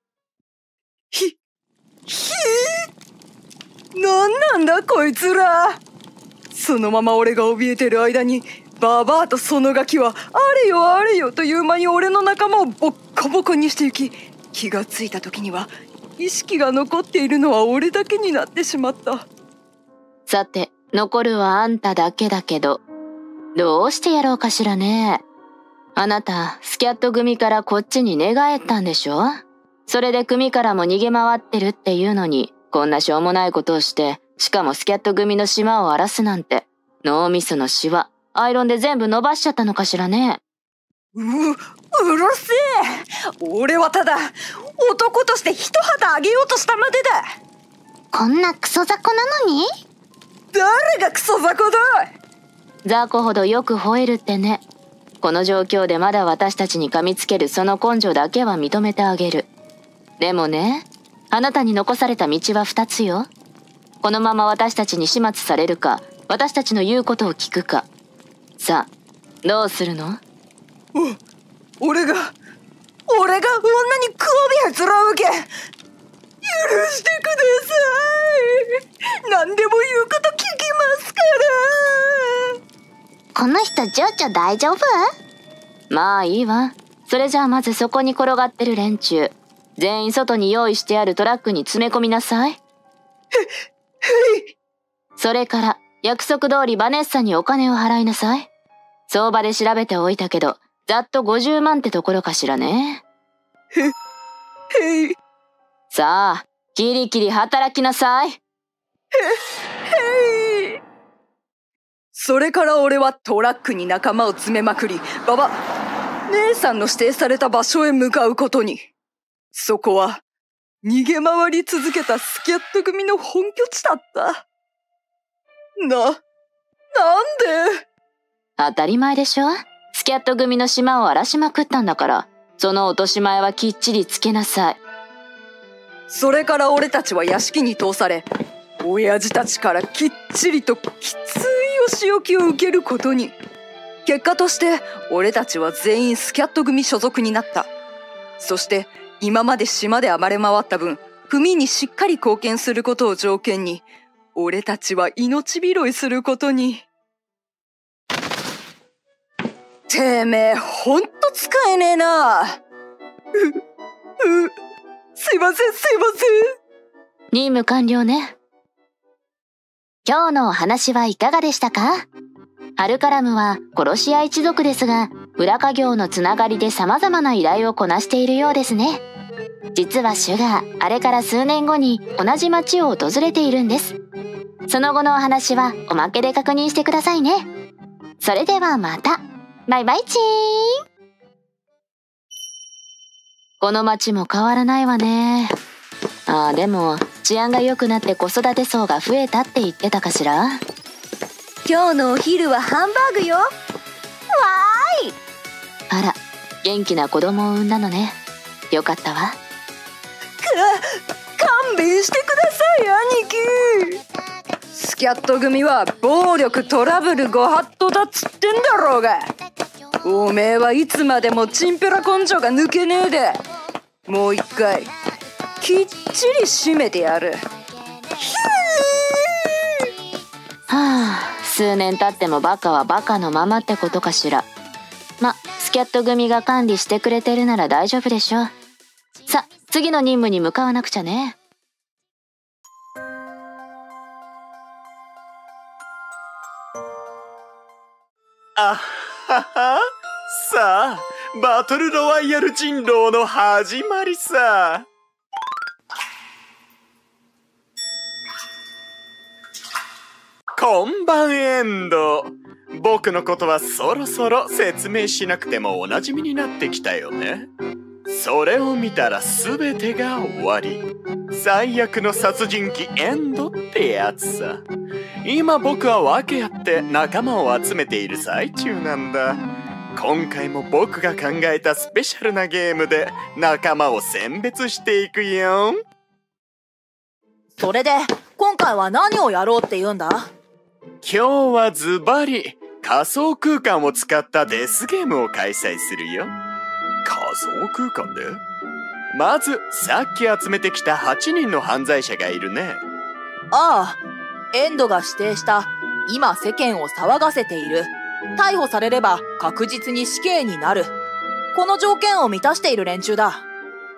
なんだこいつら。そのまま俺が怯えてる間にババアとそのガキはあれよあれよという間に俺の仲間をボッコボコにしてゆき、気がついた時には意識が残っているのは俺だけになってしまった。 さて、残るはあんただけだけど、どうしてやろうかしらね。あなた、スキャット組からこっちに寝返ったんでしょ？それで組からも逃げ回ってるっていうのに、こんなしょうもないことをして、しかもスキャット組の島を荒らすなんて、脳みそのシワ、アイロンで全部伸ばしちゃったのかしらね。 うるせえ。俺はただ男として一旗あげようとしたまでだ。 こんなクソ雑魚なのに？ 誰がクソ雑魚だ。 雑魚ほどよく吠えるってね。この状況でまだ私たちに噛みつけるその根性だけは認めてあげる。でもね、あなたに残された道は2つよ。このまま私たちに始末されるか、私たちの言うことを聞くか。さあ、どうするの？ 俺が女に首へつらうけ。許してください。何でも言うこと聞きますから。 この人情緒大丈夫？ まあいいわ。それじゃあまずそこに転がってる連中。 全員外に用意してあるトラックに詰め込みなさい。はい。それから、約束通りバネッサにお金を払いなさい。相場で調べておいたけど、ざっと50万ってところかしらね。さあ、キリキリ働きなさい。 それから俺はトラックに仲間を詰めまくり、姉さんの指定された場所へ向かうことに。そこは、逃げ回り続けたスキャット組の本拠地だった。なんで？ 当たり前でしょ？スキャット組の島を荒らしまくったんだから、その落とし前はきっちりつけなさい。 それから俺たちは屋敷に通され、親父たちからきっちりときついお仕置きを受けることに。結果として俺たちは全員スキャット組所属になった。そして今まで島で暴れ回った分、組にしっかり貢献することを条件に、俺たちは命拾いすることに。てめえほんと使えねえな。すいません。 任務完了ね。今日のお話はいかがでしたか？ハルカラムは殺し屋一族ですが、裏家業のつながりで様々な依頼をこなしているようですね。実はシュガー、あれから数年後に同じ町を訪れているんです。その後のお話はおまけで確認してくださいね。それではまた。バイバイチーン。この町も変わらないわね。でも治安が良くなって子育て層が増えたって言ってたかしら？ 今日のお昼はハンバーグよ。わーい。 あら、元気な子供を産んだのね。よかったわ。 勘弁してください、兄貴。スキャット組は暴力トラブルご法度だっつってんだろうが。おめえはいつまでもチンペラ根性が抜けねえで、もう一回きっちり締めてやる。 数年経ってもバカはバカのままってことかしら。スキャット組が管理してくれてるなら大丈夫でしょ。さ、次の任務に向かわなくちゃね。 あはは。さあ、バトルロワイヤル人狼の始まりさ。こんばんエンド。僕のことはそろそろ説明しなくてもおなじみになってきたよね。それを見たら全てが終わり。最悪の殺人鬼エンドってやつさ。今僕は訳あって仲間を集めている最中なんだ。今回も僕が考えたスペシャルなゲームで仲間を選別していくよ。 それで今回は何をやろうって言うんだ？ 今日はズバリ仮想空間を使ったデスゲームを開催するよ。仮想空間で？まずさっき集めてきた8人の犯罪者がいるね。 ああ、エンドが指定した今世間を騒がせている、逮捕されれば確実に死刑になる、この条件を満たしている連中だ。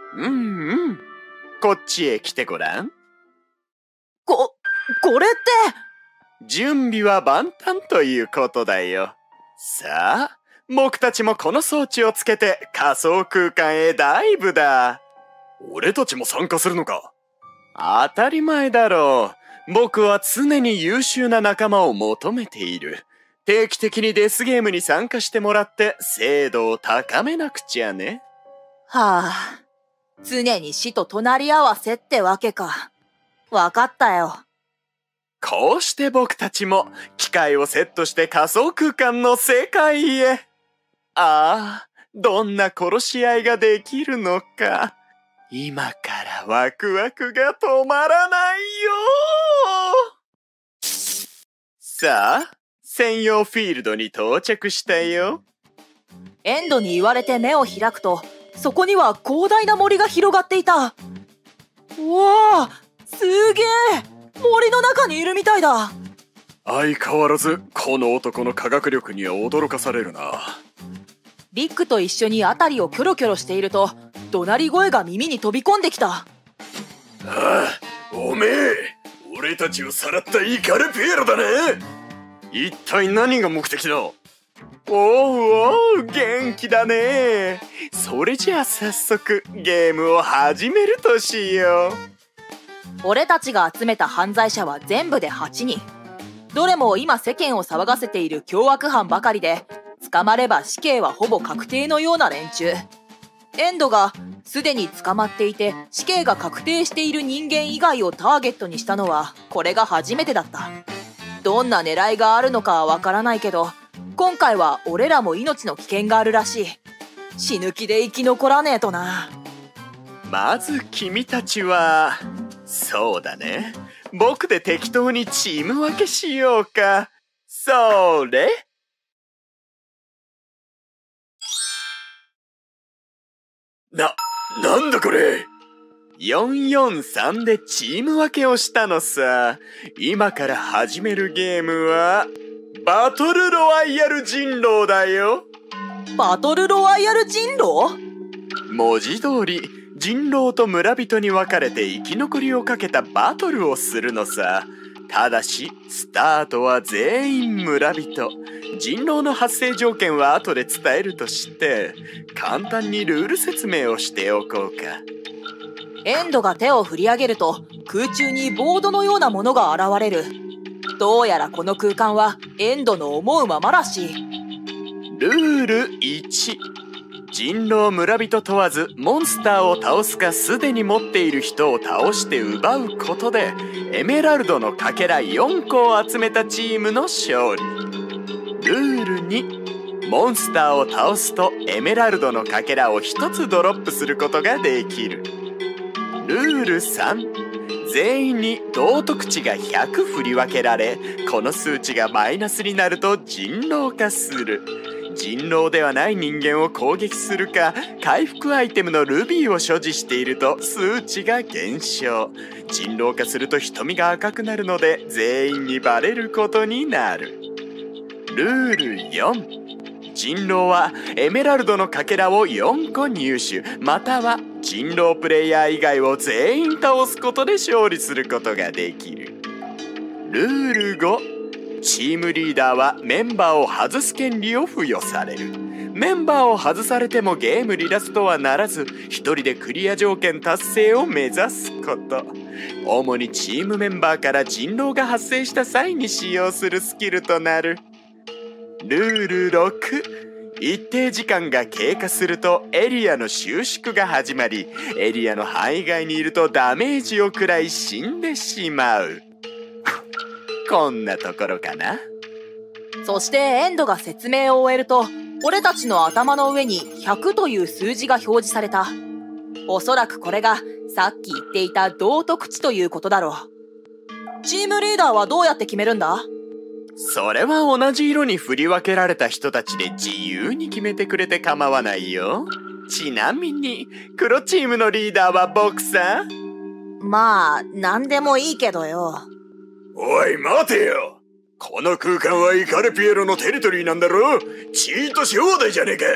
こっちへ来てごらん。 これって準備は万端ということだよ。さあ、僕たちもこの装置をつけて仮想空間へダイブだ。俺たちも参加するのか？当たり前だろう。僕は常に優秀な仲間を求めている。定期的にデスゲームに参加してもらって精度を高めなくちゃね。 常に死と隣り合わせってわけか。わかったよ。 こうして僕たちも機械をセットして仮想空間の世界へ。どんな殺し合いができるのか。今からワクワクが止まらないよ。さあ、専用フィールドに到着したよ。 エンドに言われて目を開くと、そこには広大な森が広がっていた。わあ、すげえ、森の中にいるみたいだ。 相変わらずこの男の科学力には驚かされるな。 リックと一緒に辺りをキョロキョロしていると、 怒鳴り声が耳に飛び込んできた。 ああ、おめえ、俺たちをさらったイカルピエロだね。一体何が目的だ？おうおう、元気だね。それじゃあ早速ゲームを始めるとしよう。 俺たちが集めた犯罪者は全部で8人。どれも今世間を騒がせている凶悪犯ばかりで、捕まれば死刑はほぼ確定のような連中。エンドがすでに捕まっていて死刑が確定している人間以外をターゲットにしたのはこれが初めてだった。どんな狙いがあるのかはわからないけど、今回は俺らも命の危険があるらしい。死ぬ気で生き残らねえとな。 まず君たちは、そうだね、僕で適当にチーム分けしようか。それ。なんだこれ。443でチーム分けをしたのさ。今から始めるゲームはバトルロワイヤル人狼だよ。 バトルロワイヤル人狼？ 文字通り人狼と村人に分かれて生き残りをかけたバトルをするのさ。ただしスタートは全員村人。人狼の発生条件は後で伝えるとして簡単にルール説明をしておこうか。 エンドが手を振り上げると空中にボードのようなものが現れる。どうやらこの空間はエンドの思うままらしい。 ルール1、人狼村人問わずモンスターを倒すかすでに持っている人を倒して奪うことでエメラルドのかけら4個を集めたチームの勝利。ルール2、モンスターを倒すとエメラルドのかけらを1つドロップすることができる。ルール3、全員に道徳値が100振り分けられ、この数値がマイナスになると人狼化する。人狼ではない人間を攻撃するか、回復アイテムのルビーを所持していると数値が減少。人狼化すると瞳が赤くなるので全員にバレることになる。ルール4、人狼はエメラルドのかけらを4個入手、または人狼プレイヤー以外を全員倒すことで勝利することができる。ルール5、チームリーダーはメンバーを外す権利を付与される。メンバーを外されてもゲーム離脱とはならず、一人でクリア条件達成を目指すこと。主にチームメンバーから人狼が発生した際に使用するスキルとなる。ルール6、一定時間が経過するとエリアの収縮が始まり、エリアの範囲外にいるとダメージを食らい死んでしまう。こんなところかな。 そしてエンドが説明を終えると、俺たちの頭の上に100という数字が表示された。おそらくこれがさっき言っていた道徳値ということだろう。チームリーダーはどうやって決めるんだ？ それは同じ色に振り分けられた人たちで自由に決めてくれて構わないよ。ちなみに黒チームのリーダーは僕さ。 まあ、なんでもいいけどよ。 おい待てよ。この空間はイカルピエロのテリトリーなんだろ。チートし放題じゃねえか。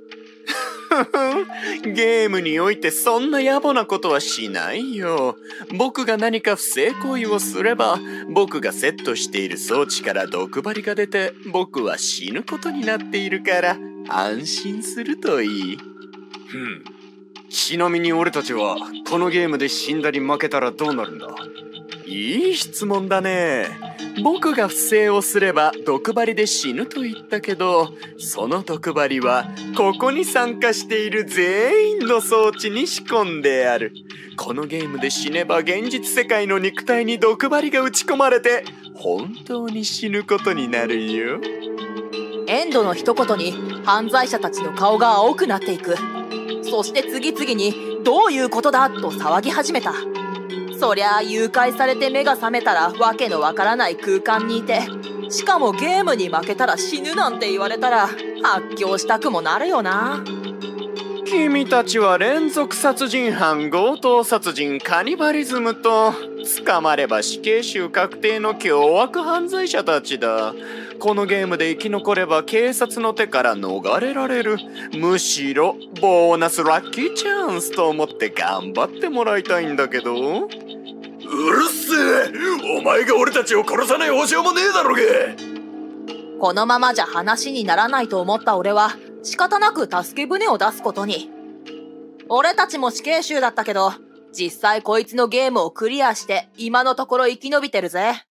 ゲームにおいてそんな野暮なことはしないよ。僕が何か不正行為をすれば、僕がセットしている装置から毒針が出て僕は死ぬことになっているから安心するといい。ちなみに俺たちはこのゲームで死んだり負けたらどうなるんだ？いい質問だね。僕が不正をすれば毒針で死ぬと言ったけど、その毒針はここに参加している全員の装置に仕込んである。このゲームで死ねば現実世界の肉体に毒針が打ち込まれて本当に死ぬことになるよ。 エンドの一言に犯罪者たちの顔が青くなっていく。そして次々にどういうことだと騒ぎ始めた。そりゃあ誘拐されて目が覚めたらわけのわからない空間にいて、しかもゲームに負けたら死ぬなんて言われたら発狂したくもなるよな。 君たちは連続殺人犯、強盗殺人、カニバリズムと捕まれば死刑囚確定の凶悪犯罪者たちだ。このゲームで生き残れば警察の手から逃れられる。むしろボーナスラッキーチャンスと思って頑張ってもらいたいんだけど。 うるせえ、お前が俺たちを殺さない保証もねえだろげ。 このままじゃ話にならないと思った俺は仕方なく助け舟を出すことに。俺たちも死刑囚だったけど、実際こいつのゲームをクリアして今のところ生き延びてるぜ。 は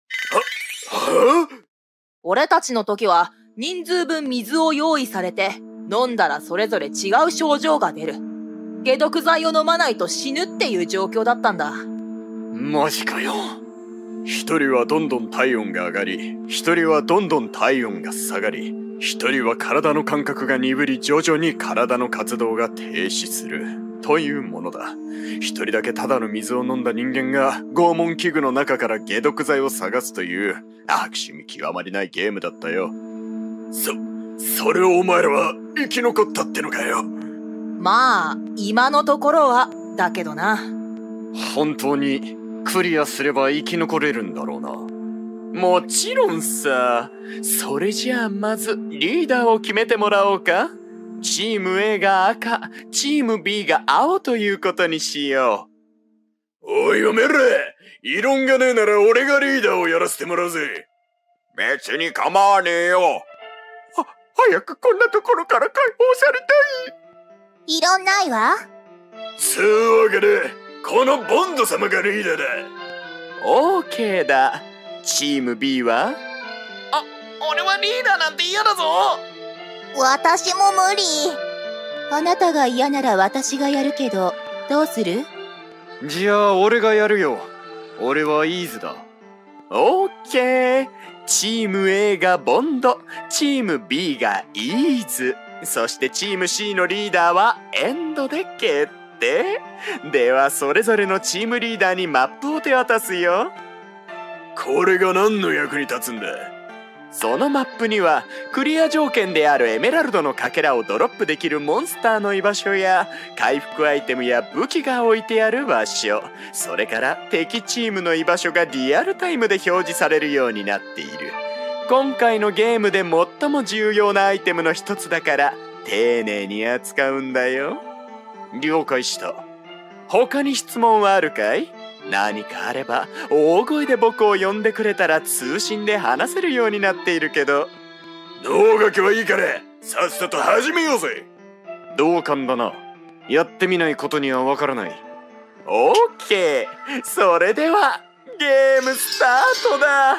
俺たちの時は人数分水を用意されて、飲んだらそれぞれ違う症状が出る。解毒剤を飲まないと死ぬっていう状況だったんだ。 マジかよ。一人はどんどん体温が上がり、一人はどんどん体温が下がり、一人は体の感覚が鈍り、徐々に体の活動が停止するというものだ。一人だけただの水を飲んだ人間が拷問器具の中から解毒剤を探すという悪趣味極まりないゲームだったよ。 それをお前らは生き残ったってのかよ。 まあ今のところはだけどな。 本当にクリアすれば生き残れるんだろうな。もちろんさ。それじゃあまずリーダーを決めてもらおうか。チーム A が赤、チーム B が青ということにしよう。おいおめえら、異論がねえなら俺がリーダーをやらせてもらうぜ。 別に構わねえよ。早くこんなところから解放されたい。 異論ないわ。 つうわけでこのボンド様がリーダーだ。 オーケーだ。チーム B は？ 俺はリーダーなんて嫌だぞ。 私も無理。 あなたが嫌なら私がやるけど、どうする？ じゃあ俺がやるよ。俺はイーズだ。オーケー。チーム A がボンド、チーム B がイーズ、そしてチーム C のリーダーはエンドで決定。ではそれぞれのチームリーダーにマップを手渡すよ。 これが何の役に立つんだ？ そのマップにはクリア条件であるエメラルドのかけらをドロップできるモンスターの居場所や回復アイテムや武器が置いてある場所、それから敵チームの居場所がリアルタイムで表示されるようになっている。今回のゲームで最も重要なアイテムの一つだから丁寧に扱うんだよ。了解した。他に質問はあるかい？何かあれば大声で僕を呼んでくれたら通信で話せるようになっているけど。 脳書きはいいからさっさと始めようぜ。 同感だな。やってみないことにはわからない。オーケー。それではゲームスタートだ。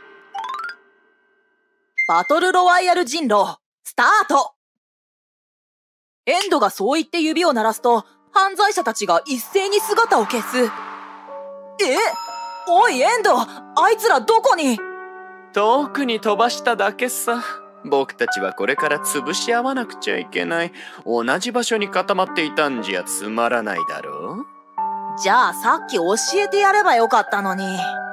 バトルロワイヤル人狼スタート。エンドがそう言って指を鳴らすと犯罪者たちが一斉に姿を消す。おいエンド、あいつらどこに？ 遠くに飛ばしただけさ。僕たちはこれから潰し合わなくちゃいけない。同じ場所に固まっていたんじゃつまらないだろう。 じゃあさっき教えてやればよかったのに。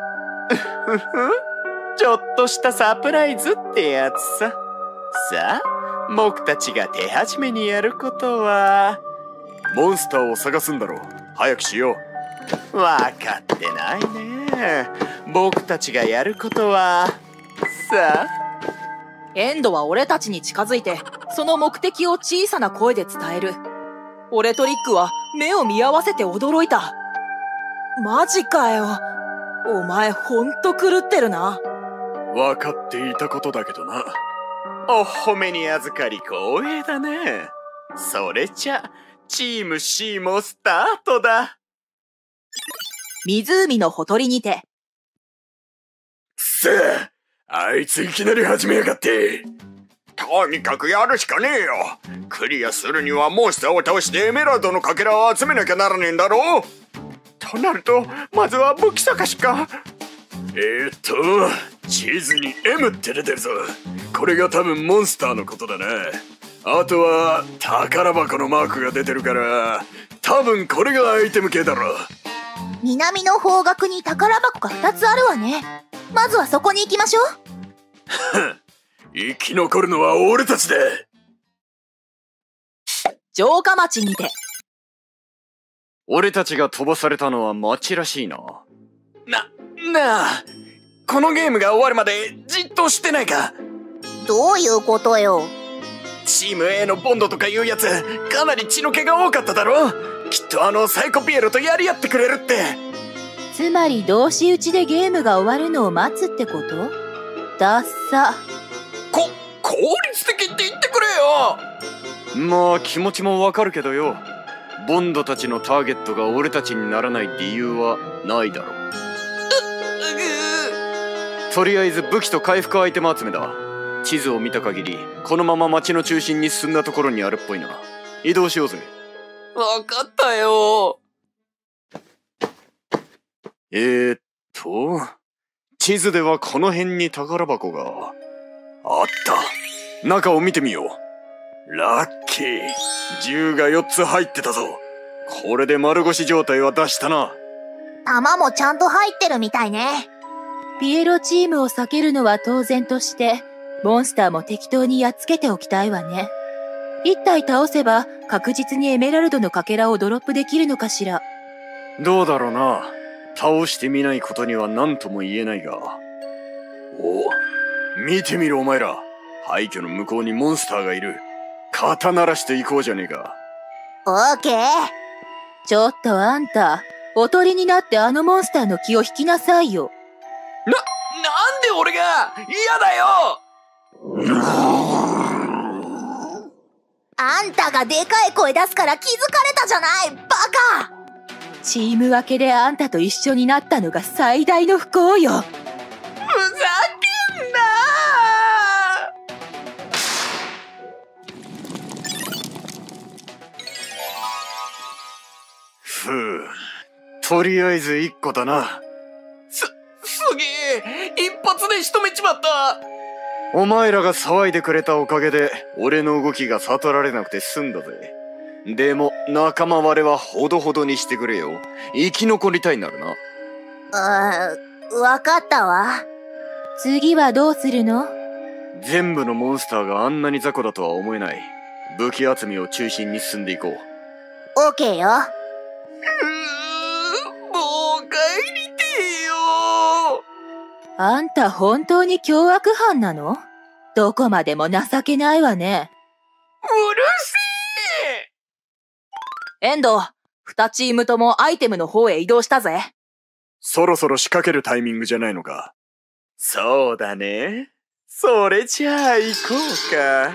ちょっとしたサプライズってやつさ。さあ、僕たちが手始めにやることはモンスターを探すんだろう。早くしよう。 わかってないね。僕たちがやることはさあ、 エンドは俺たちに近づいてその目的を小さな声で伝える。俺とリックは目を見合わせて驚いた。マジかよ、お前ほんと狂ってるな。 分かっていたことだけどな。 お褒めに預かり光栄だね。それじゃチーム C もスタートだ。 湖のほとりにて。 さあ、あいついきなり始めやがって。 とにかくやるしかねえよ。クリアするにはモンスターを倒してエメラルドのかけらを集めなきゃならねえんだろう。となるとまずは武器探しか。 地図に M って出てるぞ。これが多分モンスターのことだな。あとは宝箱のマークが出てるから多分これがアイテム系だろ。 南の方角に宝箱が2つあるわね。まずはそこに行きましょう。 生き残るのは俺たちだ。 城下町にて。 俺たちが飛ばされたのは町らしいな。 なあ、このゲームが終わるまでじっとしてないか。 どういうことよ。 チーム A のボンドとかいうやつ、かなり血の気が多かっただろ。きっとあのサイコピエロとやり合ってくれるって。 つまり同士討ちでゲームが終わるのを待つってこと？ダッサ。 効率的って言ってくれよ。 まあ気持ちもわかるけどよ。ボンドたちのターゲットが俺たちにならない理由はないだろう。とりあえず武器と回復アイテム集めだ。地図を見た限りこのまま町の中心に進んだところにあるっぽいな。移動しようぜ。 わかったよ。 地図ではこの辺に宝箱があった。中を見てみよう。ラッキー。銃が4つ入ってたぞ。これで丸腰状態は出したな。 弾もちゃんと入ってるみたいね。 ピエロチームを避けるのは当然として、モンスターも適当にやっつけておきたいわね。1体倒せば確実にエメラルドのかけらをドロップできるのかしら。 どうだろうな。倒してみないことには何とも言えないが。見てみろお前ら。廃墟の向こうにモンスターがいる。肩鳴らしていこうじゃねえか。 オーケー。 ちょっとあんた、おとりになってあのモンスターの気を引きなさいよ。 なんで俺が嫌だよ。 あんたがでかい声出すから気づかれたじゃない、バカ。 チーム分けであんたと一緒になったのが最大の不幸よ。 ふざけんな。 とりあえず1個だな。 すげえ、一発で仕留めちまった。 お前らが騒いでくれたおかげで俺の動きが悟られなくて済んだぜ。でも仲間割れはほどほどにしてくれよ。生き残りたいなるな。 わかったわ。 次はどうするの？ 全部のモンスターがあんなに雑魚だとは思えない。武器集めを中心に進んでいこう。 オーケーよ。 もう帰りてえよ。 あんた本当に凶悪犯なの？どこまでも情けないわね。 うるせえ。 エンド、2チームともアイテムの方へ移動したぜ。 そろそろ仕掛けるタイミングじゃないのか。そうだね。それじゃあ行こうか。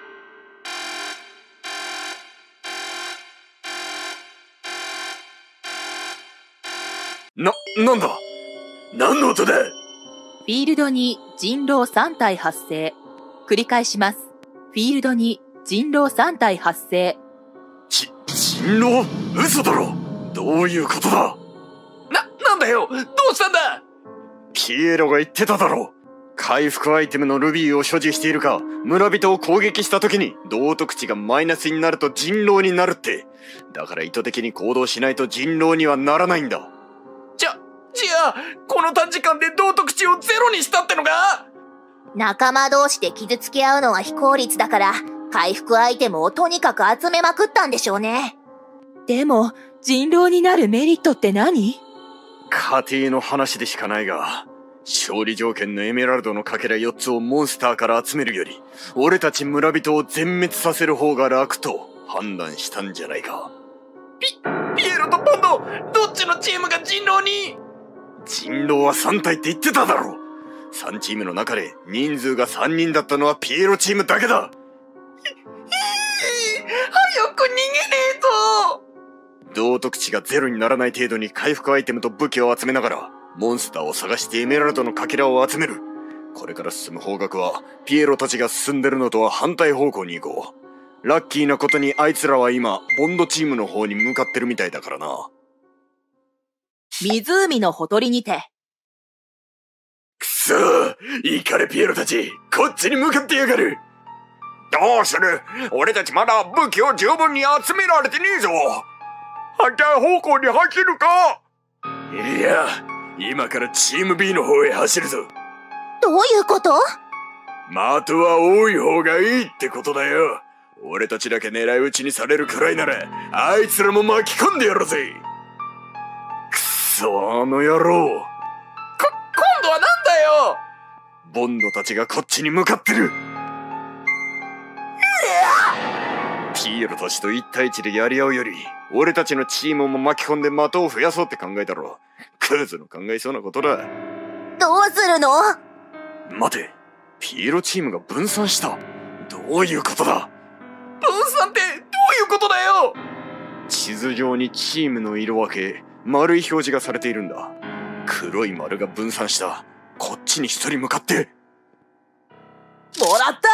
なんだ？何の音だ？ フィールドに人狼3体発生。繰り返します。フィールドに人狼3体発生。 人狼？嘘だろ。どういうことだ？ なんだよ。どうしたんだ？ ピエロが言ってただろ。回復アイテムのルビーを所持しているか、村人を攻撃した時に道徳値がマイナスになると人狼になるって。だから意図的に行動しないと人狼にはならないんだ。 じゃあ、この短時間で道徳値をゼロにしたってのか？ 仲間同士で傷つけ合うのは非効率だから、回復アイテムをとにかく集めまくったんでしょうね。 でも、人狼になるメリットって何？ 家庭の話でしかないが、勝利条件のエメラルドのかけら4つをモンスターから集めるより、俺たち村人を全滅させる方が楽と判断したんじゃないか。 ピエロとポンド、どっちのチームが人狼に？ 人狼は3体って言ってただろ。3チームの中で人数が3人だったのはピエロチームだけだ。 早く逃げねえと。 道徳値がゼロにならない程度に回復アイテムと武器を集めながらモンスターを探してエメラルドのかけらを集める。これから進む方角はピエロたちが進んでるのとは反対方向に行こう。ラッキーなことにあいつらは今ボンドチームの方に向かってるみたいだからな。 湖のほとりにて。 くそー、イカレピエロたち、こっちに向かってやがる。どうする？俺たちまだ武器を十分に集められてねえぞ。反対方向に走るか？いや、今からチーム B の方へ走るぞ。 どういうこと？ 的は多い方がいいってことだよ。 俺たちだけ狙い撃ちにされるくらいならあいつらも巻き込んでやろうぜ。くそ、あの野郎。 今度はなんだよ。 ボンドたちがこっちに向かってる。ピエロたちと1対1でやり合うより俺たちのチームも巻き込んで的を増やそうって考えたろ。クズの考えそうなことだ。 どうするの？ 待て、ピエロチームが分散した。どういうことだ？ 分散ってどういうことだよ。 地図上にチームの色分け、丸い表示がされているんだ。黒い丸が分散した。こっちに一人向かって。 もらった。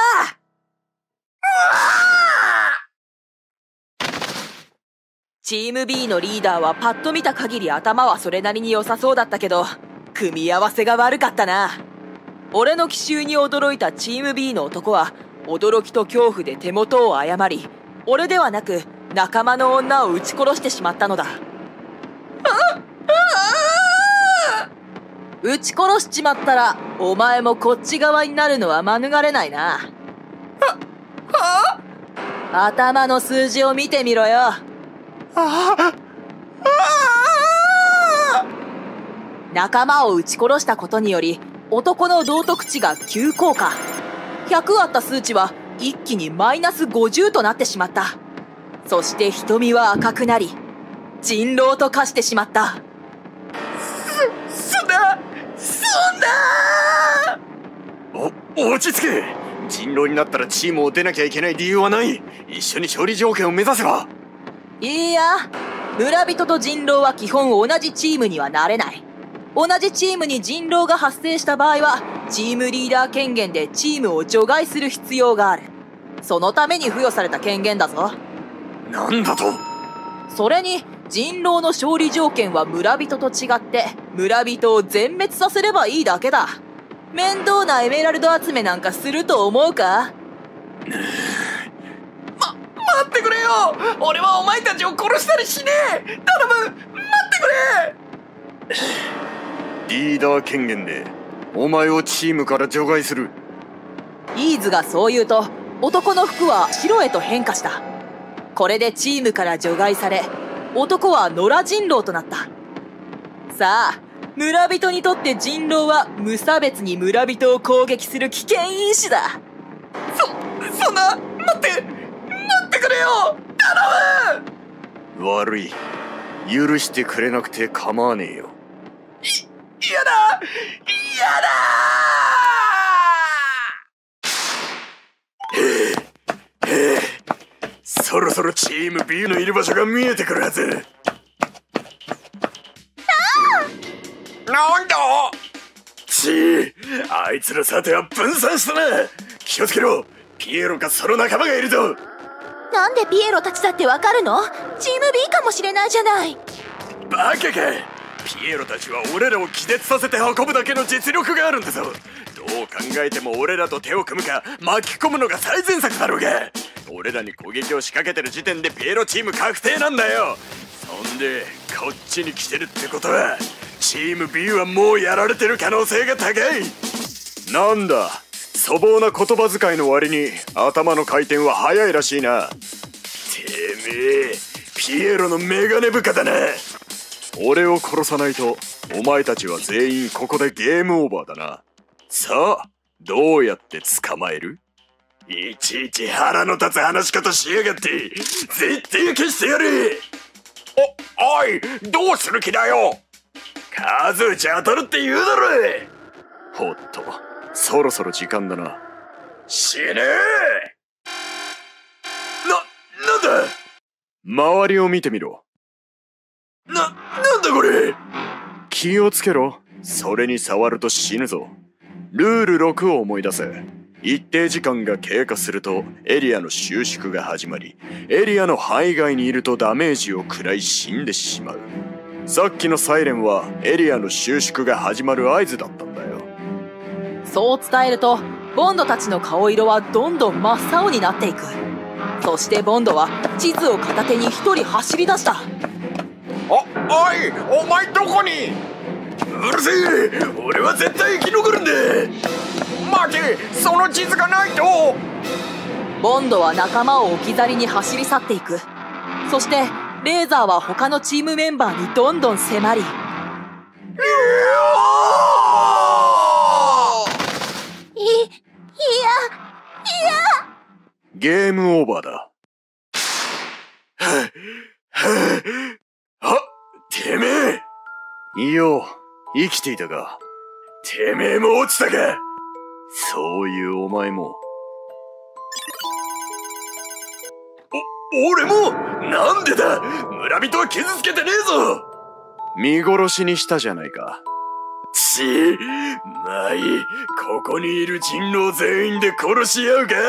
チーム B のリーダーはパッと見た限り頭はそれなりに良さそうだったけど、組み合わせが悪かったな。俺の奇襲に驚いたチーム B の男は驚きと恐怖で手元を誤り、俺ではなく仲間の女を撃ち殺してしまったのだ。撃ち殺しちまったらお前もこっち側になるのは免れないな。頭の数字を見てみろよ。仲間を撃ち殺したことにより男の道徳値が急降下。100あった数値は一気にマイナス50となってしまった。そして瞳は赤くなり人狼と化してしまった。 そんな落ち着け。人狼になったらチームを出なきゃいけない理由はない。一緒に勝利条件を目指せば。 いや、村人と人狼は基本同じチームにはなれない。同じチームに人狼が発生した場合はチームリーダー権限でチームを除外する必要がある。そのために付与された権限だぞ。 なんだと？ それに人狼の勝利条件は村人と違って村人を全滅させればいいだけだ。面倒なエメラルド集めなんかすると思うか？ 待ってくれよ。俺はお前たちを殺したりしねえ。頼む、待ってくれ。 リーダー権限でお前をチームから除外する。 イーズがそう言うと男の服は白へと変化した。これでチームから除外され男は野良人狼となった。さあ、村人にとって人狼は無差別に村人を攻撃する危険因子だ。 そんな、待ってくれよ。頼む。 悪い、許してくれなくて構わねえよ。 嫌だ。 そろそろチーム B のいる場所が見えてくるはず。 なんだ。 あいつらさては分散したな。気をつけろ。ピエロかその仲間がいるぞ。 なんでピエロたちだってわかるの？チーム B かもしれないじゃない。 バカか。ピエロたちは俺らを気絶させて運ぶだけの実力があるんだぞ。どう考えても俺らと手を組むか巻き込むのが最善策だろうが。俺らに攻撃を仕掛けてる時点でピエロチーム確定なんだよ。そんでこっちに来てるってことはチーム B はもうやられてる可能性が高い。なんだ、粗暴な言葉遣いの割に頭の回転は速いらしいな。てめえピエロのメガネ部下だな。俺を殺さないとお前たちは全員ここでゲームオーバーだな。さあ、どうやって捕まえる？いちいち腹の立つ話し方しやがって。絶対消してやれ。 おい、どうする気だよ。 数打ち当たるって言うだろ。ほっと、そろそろ時間だな。死ねえ。なんだ。周りを見てみろ。なんだこれ。気をつけろ。それに触ると死ぬぞ。ルール6を思い出せ。一定時間が経過するとエリアの収縮が始まり、エリアの範囲外にいるとダメージを食らい死んでしまう。さっきのサイレンはエリアの収縮が始まる合図だったんだよ。 そう伝えるとボンドたちの顔色はどんどん真っ青になっていく。そしてボンドは地図を片手に一人走り出した。 おい、お前どこに。 うるせえ。俺は絶対生き残るんだ。 待て、その地図がないと。 ボンドは仲間を置き去りに走り去っていく。そしてレーザーは他のチームメンバーにどんどん迫り、 ゲームオーバーだ。 あ、てめえ。 いいよ、生きていたか。 てめえも落ちたか。 そういうお前も。 俺も。なんでだ。村人は傷つけてねえぞ。 見殺しにしたじゃないか。 まあいい。ここにいる人狼全員で殺し合うか。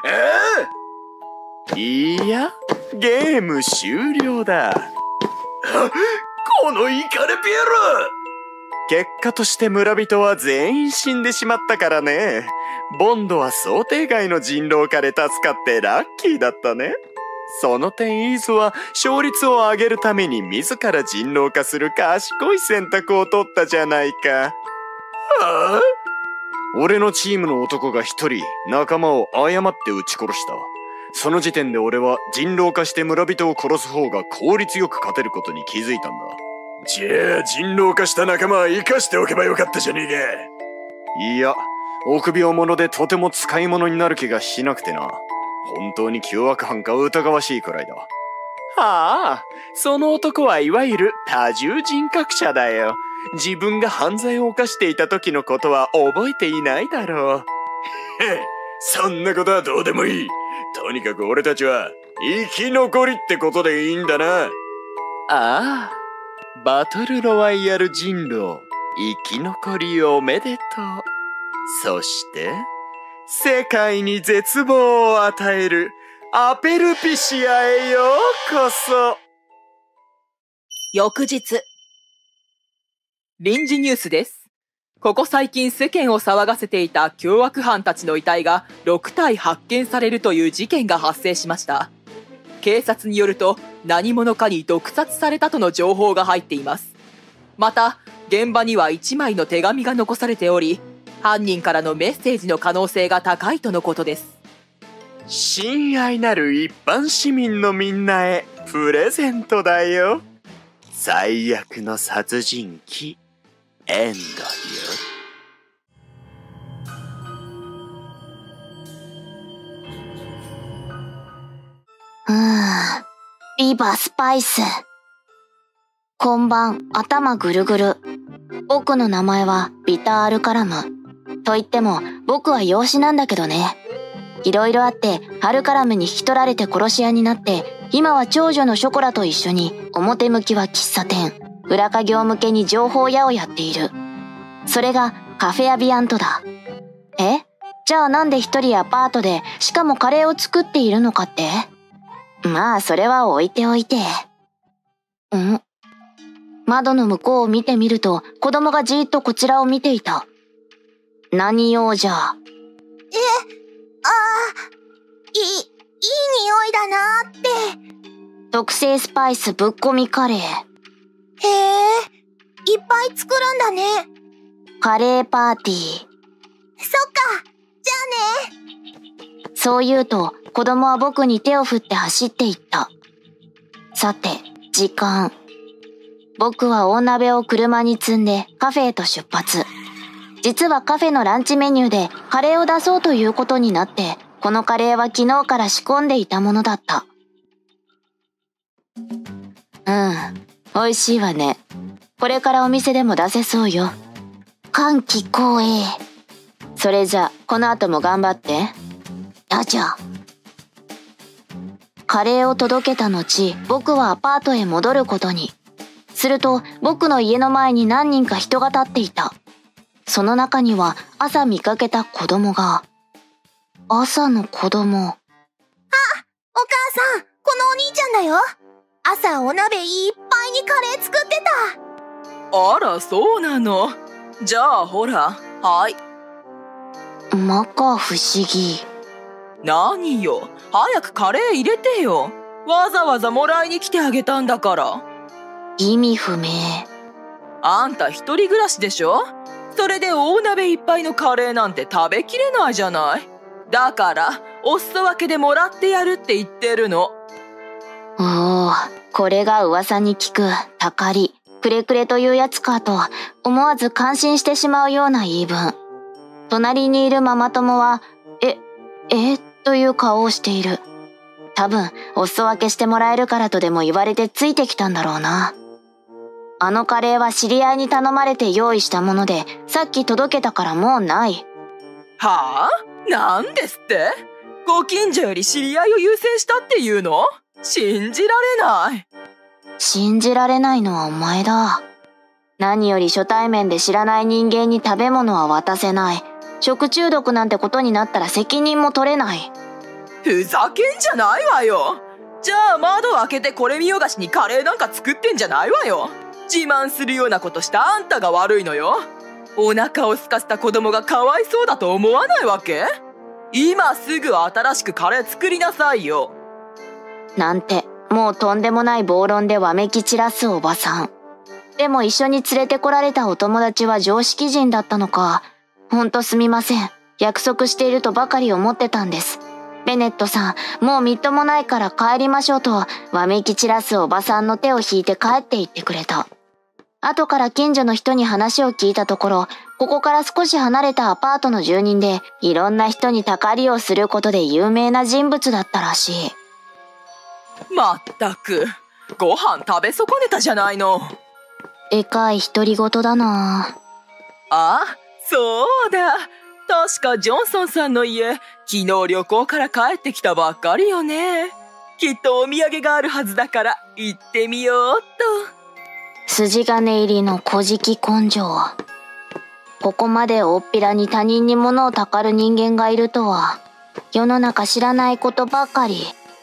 いや、ゲーム終了だ。 このイカレピエロ。 結果として村人は全員死んでしまったからね。ボンドは想定外の人狼化で助かってラッキーだったね。その点イーズは勝率を上げるために自ら人狼化する賢い選択を取ったじゃないか。 はあ？ 俺のチームの男が一人仲間を誤って撃ち殺した。その時点で俺は人狼化して村人を殺す方が効率よく勝てることに気づいたんだ。 じゃあ人狼化した仲間は生かしておけばよかったじゃねえか。 いや、臆病者でとても使い物になる気がしなくてな。本当に凶悪犯か疑わしいくらいだ。はあ、その男はいわゆる多重人格者だよ。自分が犯罪を犯していた時のことは覚えていないだろう。 そんなことはどうでもいい。とにかく俺たちは生き残りってことでいいんだな。 ああ、バトルロワイヤル人狼、生き残りおめでとう。そして世界に絶望を与えるアペルピシアへようこそ。 翌日、臨時ニュースです。ここ最近世間を騒がせていた凶悪犯たちの遺体が6体発見されるという事件が発生しました。警察によると何者かに毒殺されたとの情報が入っています。また現場には1枚の手紙が残されており、犯人からのメッセージの可能性が高いとのことです。 親愛なる一般市民のみんなへプレゼントだよ。最悪の殺人鬼エンドよ。 リバスパイス。こんばん、頭ぐるぐる。僕の名前はビター・アルカラム。と言っても僕は養子なんだけどね。いろいろあってアルカラムに引き取られて殺し屋になって、今は長女のショコラと一緒に表向きは喫茶店、裏稼業向けに情報屋をやっている。それがカフェアビアントだ。じゃあなんで一人アパートでしかもカレーを作っているのかって？まあそれは置いておいて。窓の向こうを見てみると子供がじーっとこちらを見ていた。何用じゃ？ いい匂いだなーって。 特製スパイスぶっこみカレー。 へえ、いっぱい作るんだね。 カレーパーティー。 そっか、じゃあね。 そう言うと子供は僕に手を振って走っていった。さて、時間。僕は大鍋を車に積んでカフェへと出発。実はカフェのランチメニューでカレーを出そうということになって、このカレーは昨日から仕込んでいたものだった。美味しいわね。これからお店でも出せそうよ。歓喜光栄。それじゃ、この後も頑張って。どうぞ。カレーを届けた後、僕はアパートへ戻ることに。すると、僕の家の前に何人か人が立っていた。その中には朝見かけた子供が。朝の子供。 お母さん、このお兄ちゃんだよ。朝お鍋いっぱいにカレー作ってた。 あら、そうなの。じゃあほら、はい。 まか不思議。 何よ、早くカレー入れてよ。わざわざもらいに来てあげたんだから。 意味不明。 あんた一人暮らしでしょ？それで大鍋いっぱいのカレーなんて食べきれないじゃない。だからお裾分けでもらってやるって言ってるの。 おお、これが噂に聞く、たかり、くれくれというやつかと、思わず感心してしまうような言い分。隣にいるママ友は、という顔をしている。多分、お裾分けしてもらえるからとでも言われてついてきたんだろうな。あのカレーは知り合いに頼まれて用意したもので、さっき届けたからもうない。 はあ？なんですって？ご近所より知り合いを優先したっていうの？信じられない。 信じられないのはお前だ。何より初対面で知らない人間に食べ物は渡せない。食中毒なんてことになったら責任も取れない。 ふざけんじゃないわよ。じゃあ窓を開けてこれ見よがしにカレーなんか作ってんじゃないわよ。自慢するようなことしたあんたが悪いのよ。お腹を空かせた子供がかわいそうだと思わないわけ？今すぐ新しくカレー作りなさいよ。 なんて、もうとんでもない暴論でわめき散らすおばさん。でも一緒に連れてこられたお友達は常識人だったのか。ほんとすみません。約束しているとばかり思ってたんです。ベネットさん、もうみっともないから帰りましょうと、わめき散らすおばさんの手を引いて帰って行ってくれた。後から近所の人に話を聞いたところ、ここから少し離れたアパートの住人で、いろんな人にたかりをすることで有名な人物だったらしい。 まったく、ご飯食べ損ねたじゃないの。 でかい独り言だな。 あ、そうだ。確かジョンソンさんの家、昨日旅行から帰ってきたばっかりよね。きっとお土産があるはずだから行ってみようっと。 筋金入りの小じき根性。ここまで大っぴらに他人に物をたかる人間がいるとは、世の中知らないことばかり。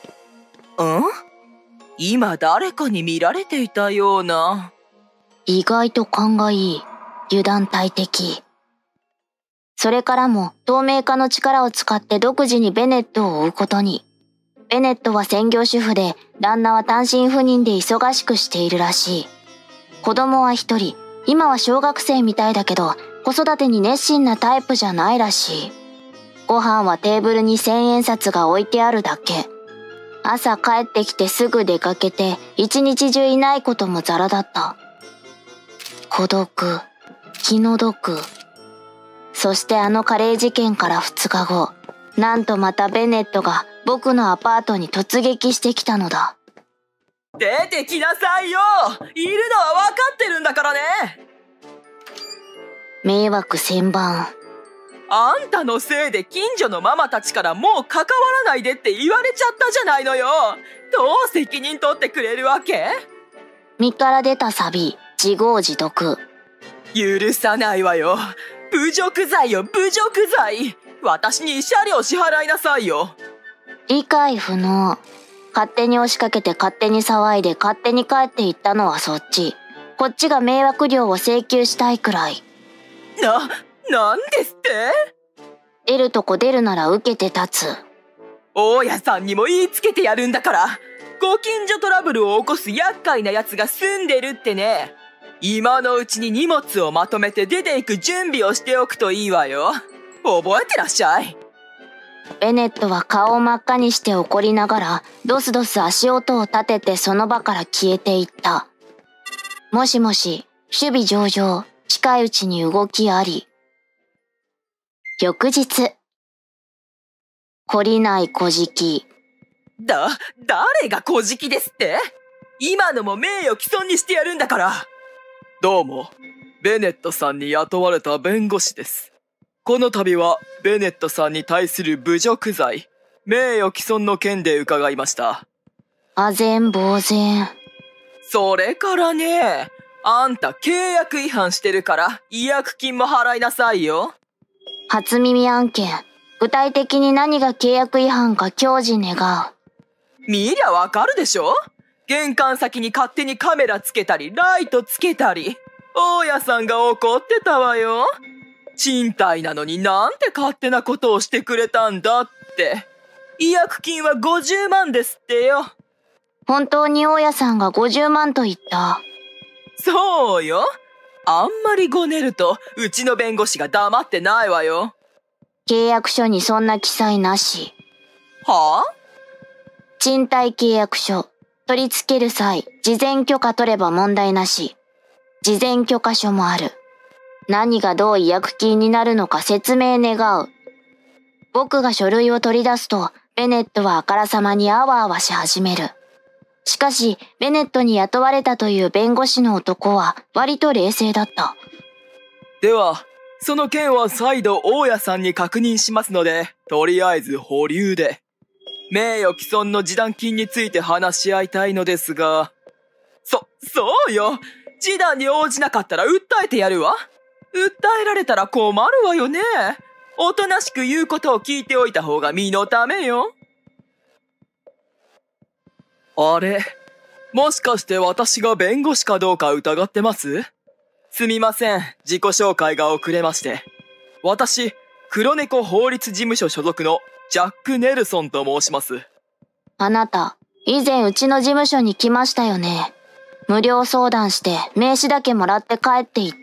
今誰かに見られていたような。 意外と勘がいい。油断大敵。それからも透明化の力を使って独自にベネットを追うことに。ベネットは専業主婦で、旦那は単身赴任で忙しくしているらしい。子供は一人、今は小学生みたいだけど、子育てに熱心なタイプじゃないらしい。ご飯はテーブルに千円札が置いてあるだけ。朝帰ってきてすぐ出かけて、一日中いないこともザラだった。孤独、気の毒。そしてあのカレー事件から2日後、なんとまたベネットが僕のアパートに突撃してきたのだ。 出てきなさいよ。いるのは分かってるんだからね。 迷惑千番。 あんたのせいで近所のママたちからもう関わらないでって言われちゃったじゃないのよ。どう責任取ってくれるわけ？ 身から出たサビ、自業自得。 許さないわよ。侮辱罪よ、侮辱罪。私に慰謝料支払いなさいよ。 理解不能。勝手に押しかけて勝手に騒いで勝手に帰っていったのはそっち。こっちが迷惑料を請求したいくらい。 なんですって？ 出るとこ出るなら受けて立つ。 大家さんにも言いつけてやるんだから。ご近所トラブルを起こす厄介な奴が住んでるってね。今のうちに荷物をまとめて出ていく準備をしておくといいわよ。覚えてらっしゃい。 ベネットは顔を真っ赤にして怒りながら、ドスドス足音を立ててその場から消えていった。もしもし、守備上々、近いうちに動きあり。翌日。懲りない小じき。 誰が小じきですって？今のも名誉毀損にしてやるんだから。どうも、ベネットさんに雇われた弁護士です。この度はベネットさんに対する侮辱罪、名誉毀損の件で伺いました。 あぜんぼうぜん。 それからね、あんた契約違反してるから違約金も払いなさいよ。 初耳案件。具体的に何が契約違反か教示願う。 見りゃわかるでしょ？玄関先に勝手にカメラつけたり、ライトつけたり。大家さんが怒ってたわよ。賃貸なのになんて勝手なことをしてくれたんだって。違約金は50万ですってよ。 本当に大家さんが50万と言った。 そうよ。あんまりごねると、うちの弁護士が黙ってないわよ。 契約書にそんな記載なし。 はあ？ 賃貸契約書。取り付ける際、事前許可取れば問題なし。事前許可書もある。何がどう違約金になるのか説明願う。僕が書類を取り出すと、ベネットはあからさまにあわあわし始める。しかし、ベネットに雇われたという弁護士の男は割と冷静だった。 では、その件は再度大家さんに確認しますので、とりあえず保留で。名誉毀損の示談金について話し合いたいのですが。そうよ。示談に応じなかったら訴えてやるわ。訴えられたら困るわよね。おとなしく言うことを聞いておいた方が身のためよ。あれ、もしかして私が弁護士かどうか疑ってます？すみません、自己紹介が遅れまして。私、黒猫法律事務所所属のジャック・ネルソンと申します。 あなた、以前うちの事務所に来ましたよね。無料相談して名刺だけもらって帰っていった。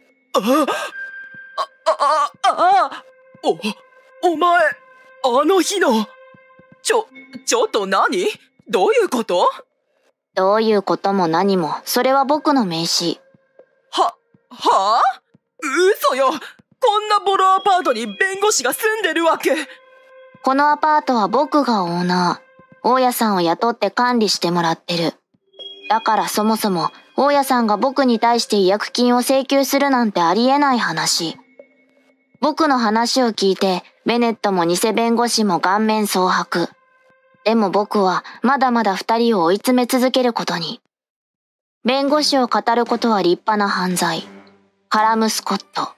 お前、あの日の。ちょっと何？どういうこと？ どういうことも何も、それは僕の名刺。 はぁ？嘘よ！こんなボロアパートに弁護士が住んでるわけ。 このアパートは僕がオーナー。大家さんを雇って管理してもらってる。だからそもそも、大家さんが僕に対して違約金を請求するなんてありえない話。僕の話を聞いて、ベネットも偽弁護士も顔面蒼白。でも僕はまだまだ二人を追い詰め続けることに。弁護士を語ることは立派な犯罪。カラム・スコット。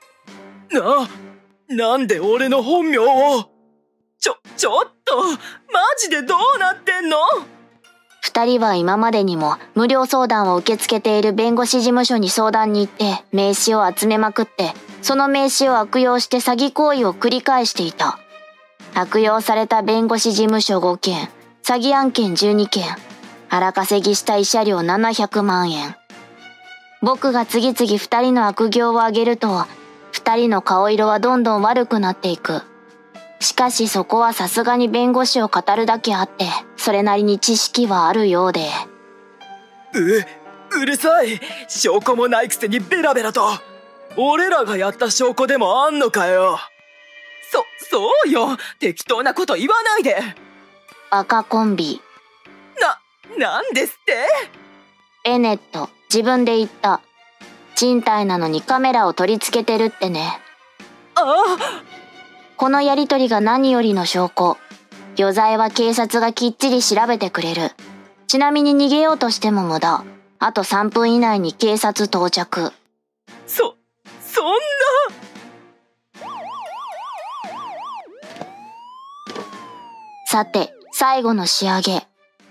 なんで俺の本名を？ちょっと、マジでどうなってんの？ 二人は今までにも無料相談を受け付けている弁護士事務所に相談に行って名刺を集めまくって、その名刺を悪用して詐欺行為を繰り返していた。悪用された弁護士事務所5件、詐欺案件12件、荒稼ぎした慰謝料700万円。僕が次々二人の悪行を挙げると、二人の顔色はどんどん悪くなっていく。しかしそこはさすがに弁護士を語るだけあって、それなりに知識はあるようで。 うるさい！証拠もないくせにベラベラと！俺らがやった証拠でもあんのかよ！そうよ！適当なこと言わないで！ バカコンビ。 なんですって？ ベネット、自分で言った。賃貸なのにカメラを取り付けてるってね。このやりとりが何よりの証拠。余罪は警察がきっちり調べてくれる。ちなみに逃げようとしても無駄。あと3分以内に警察到着。 そんな。 さて、最後の仕上げ。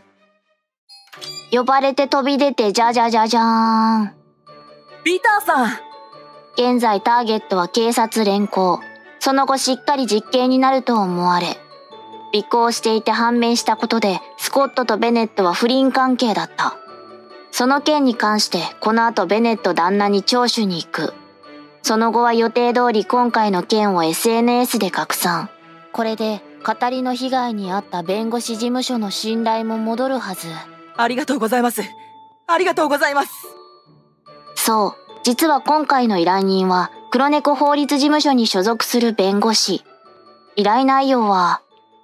呼ばれて飛び出てじゃじゃじゃじゃーん。 ピーターさん。 現在ターゲットは警察連行。その後しっかり実刑になると思われ。尾行していて判明したことで、スコットとベネットは不倫関係だった。その件に関して、この後ベネット旦那に聴取に行く。その後は予定通り今回の件を SNS で拡散。これで、語りの被害に遭った弁護士事務所の信頼も戻るはず。 ありがとうございます。ありがとうございます。 そう、実は今回の依頼人は、黒猫法律事務所に所属する弁護士。依頼内容は、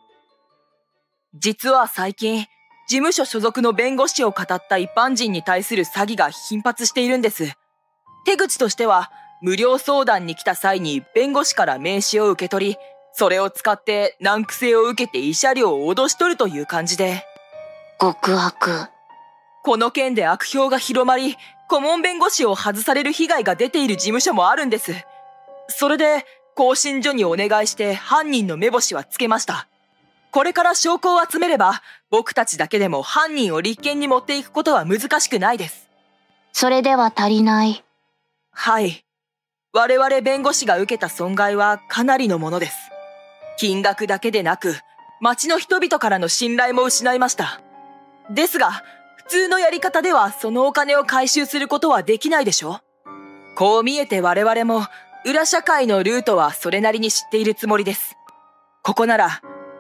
実は最近、事務所所属の弁護士を語った一般人に対する詐欺が頻発しているんです。手口としては、無料相談に来た際に弁護士から名刺を受け取り、それを使って難癖を受けて慰謝料を脅し取るという感じで。 極悪。 この件で悪評が広まり、顧問弁護士を外される被害が出ている事務所もあるんです。それで、更新所にお願いして犯人の目星はつけました。これから証拠を集めれば、僕たちだけでも犯人を立件に持っていくことは難しくないです。 それでは足りない。 はい。我々弁護士が受けた損害はかなりのものです。金額だけでなく、町の人々からの信頼も失いました。ですが、普通のやり方ではそのお金を回収することはできないでしょ？こう見えて我々も、裏社会のルートはそれなりに知っているつもりです。ここなら、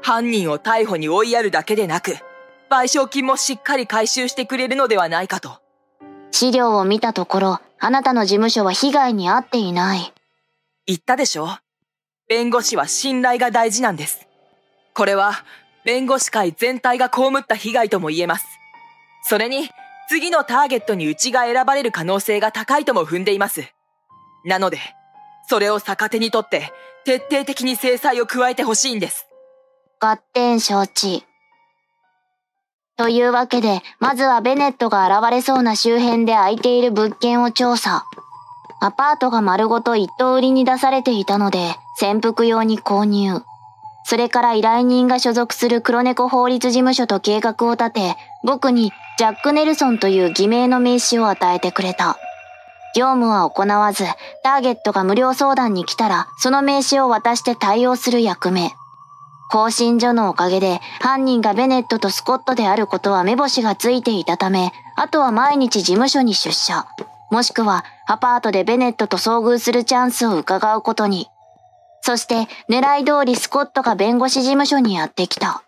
犯人を逮捕に追いやるだけでなく、賠償金もしっかり回収してくれるのではないかと。 資料を見たところ、あなたの事務所は被害に遭っていない。 言ったでしょ？弁護士は信頼が大事なんです。これは、弁護士会全体が被った被害とも言えます。それに、次のターゲットにうちが選ばれる可能性が高いとも踏んでいます。なので、それを逆手にとって、徹底的に制裁を加えてほしいんです。 合点承知。というわけで、まずはベネットが現れそうな周辺で空いている物件を調査。アパートが丸ごと一棟売りに出されていたので、潜伏用に購入。それから依頼人が所属する黒猫法律事務所と計画を立て、僕にジャック・ネルソンという偽名の名刺を与えてくれた。業務は行わず、ターゲットが無料相談に来たら、その名刺を渡して対応する役目。更新所のおかげで、犯人がベネットとスコットであることは目星がついていたため、あとは毎日事務所に出社。もしくは、アパートでベネットと遭遇するチャンスを伺うことに。そして、狙い通りスコットが弁護士事務所にやってきた。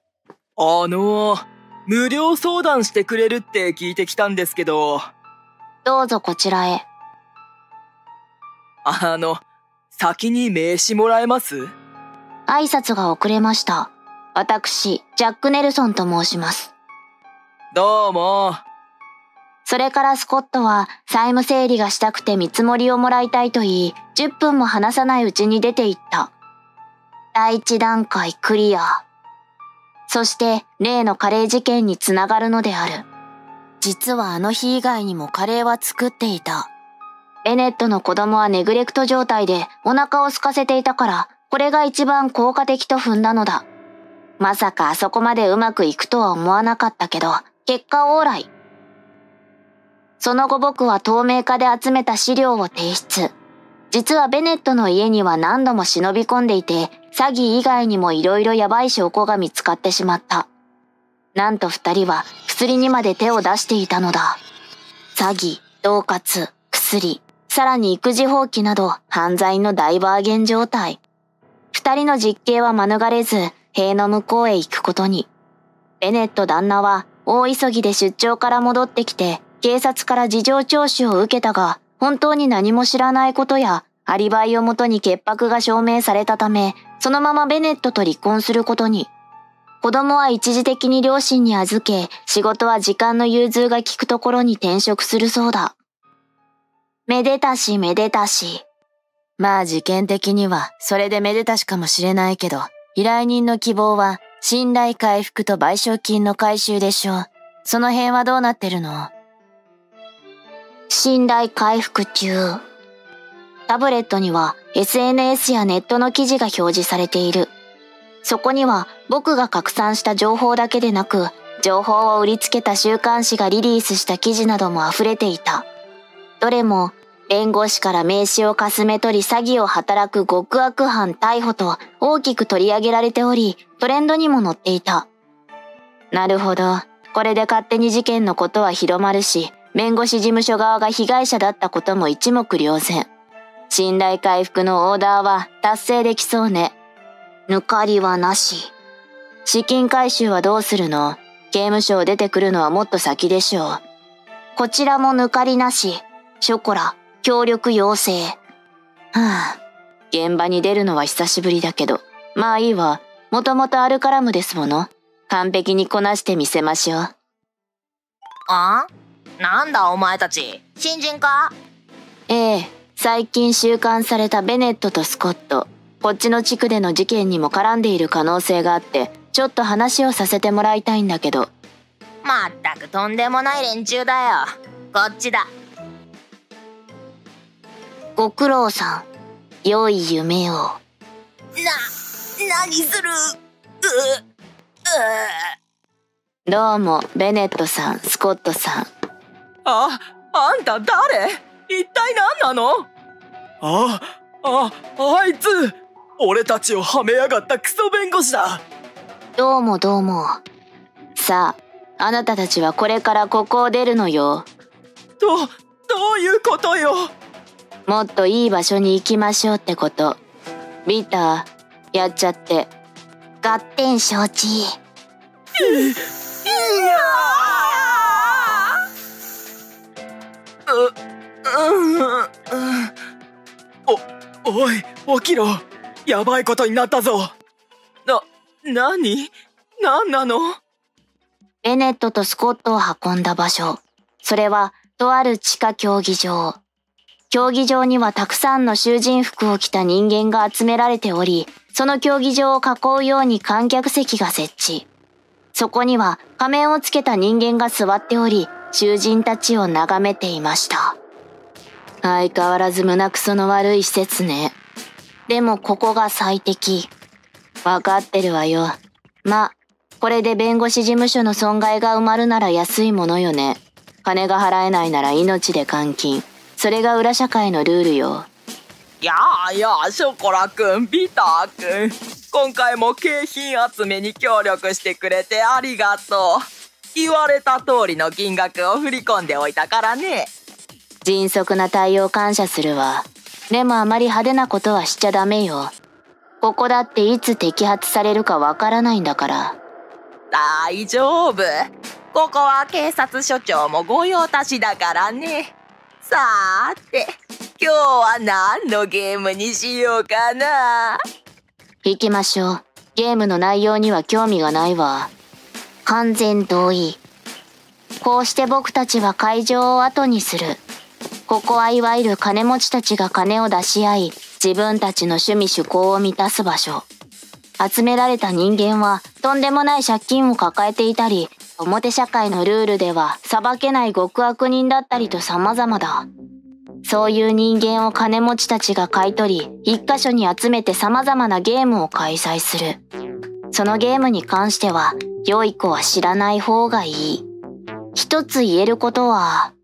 無料相談してくれるって聞いてきたんですけど。 どうぞこちらへ。 先に名刺もらえます？ 挨拶が遅れました。私、ジャック・ネルソンと申します。 どうも。 それからスコットは債務整理がしたくて見積もりをもらいたいと言い、10分も話さないうちに出て行った。第一段階クリア。そして例のカレー事件につながるのである。実はあの日以外にもカレーは作っていた。ベネットの子供はネグレクト状態でお腹を空かせていたから、これが一番効果的と踏んだのだ。まさかあそこまでうまくいくとは思わなかったけど、結果オーライ。その後僕は透明化で集めた資料を提出。実はベネットの家には何度も忍び込んでいて、詐欺以外にも色々ヤバい証拠が見つかってしまった。なんと二人は薬にまで手を出していたのだ。詐欺、恫喝、薬、さらに育児放棄など犯罪の大バーゲン状態。二人の実刑は免れず、塀の向こうへ行くことに。ベネット旦那は大急ぎで出張から戻ってきて、警察から事情聴取を受けたが、本当に何も知らないことや、アリバイをもとに潔白が証明されたため、そのままベネットと離婚することに。子供は一時的に両親に預け、仕事は時間の融通が利くところに転職するそうだ。めでたしめでたし。まあ事件的にはそれでめでたしかもしれないけど、依頼人の希望は信頼回復と賠償金の回収でしょう。その辺はどうなってるの？信頼回復中。タブレットには SNS やネットの記事が表示されている。そこには僕が拡散した情報だけでなく、情報を売りつけた週刊誌がリリースした記事なども溢れていた。どれも、弁護士から名刺をかすめ取り詐欺を働く極悪犯逮捕と大きく取り上げられており、トレンドにも載っていた。なるほど。これで勝手に事件のことは広まるし、弁護士事務所側が被害者だったことも一目瞭然。信頼回復のオーダーは達成できそうね。抜かりはなし。資金回収はどうするの？刑務所を出てくるのはもっと先でしょう。こちらも抜かりなし。ショコラ、協力要請。現場に出るのは久しぶりだけど。まあいいわ。もともとアルカラムですもの。完璧にこなしてみせましょう。 なんだお前たち、新人か？ ええ、最近収監されたベネットとスコット。こっちの地区での事件にも絡んでいる可能性があって、ちょっと話をさせてもらいたいんだけど。 まったくとんでもない連中だよ。こっちだ。 ご苦労さん。良い夢を。 何する？ どうも、ベネットさん、スコットさん。 あんた誰？一体何なの？あいつ俺たちをはめやがったクソ弁護士だ。 どうもどうも。さあ、あなたたちはこれからここを出るのよ。 どういうことよ？ もっといい場所に行きましょうってこと。ビター、やっちゃって。 合点承知。 おい、起きろ。やばいことになったぞ。何なの？ ベネットとスコットを運んだ場所。それは、とある地下競技場。競技場にはたくさんの囚人服を着た人間が集められており、その競技場を囲うように観客席が設置。そこには仮面をつけた人間が座っており、囚人たちを眺めていました。相変わらず胸くその悪い施設ね。でもここが最適。わかってるわよ。ま、これで弁護士事務所の損害が埋まるなら安いものよね。金が払えないなら命で監禁。それが裏社会のルールよ。 ショコラくん、ビターくん。今回も景品集めに協力してくれてありがとう。言われた通りの金額を振り込んでおいたからね。 迅速な対応感謝するわ。でもあまり派手なことはしちゃダメよ。ここだっていつ摘発されるかわからないんだから。 大丈夫。ここは警察署長も御用達だからね。さーて、今日は何のゲームにしようかな。 行きましょう。ゲームの内容には興味がないわ。完全同意。こうして僕たちは会場を後にする。ここはいわゆる金持ちたちが金を出し合い、自分たちの趣味趣向を満たす場所。集められた人間はとんでもない借金を抱えていたり、表社会のルールでは裁けない極悪人だったりと様々だ。そういう人間を金持ちたちが買い取り、一箇所に集めて様々なゲームを開催する。そのゲームに関しては、良い子は知らない方がいい。一つ言えることは、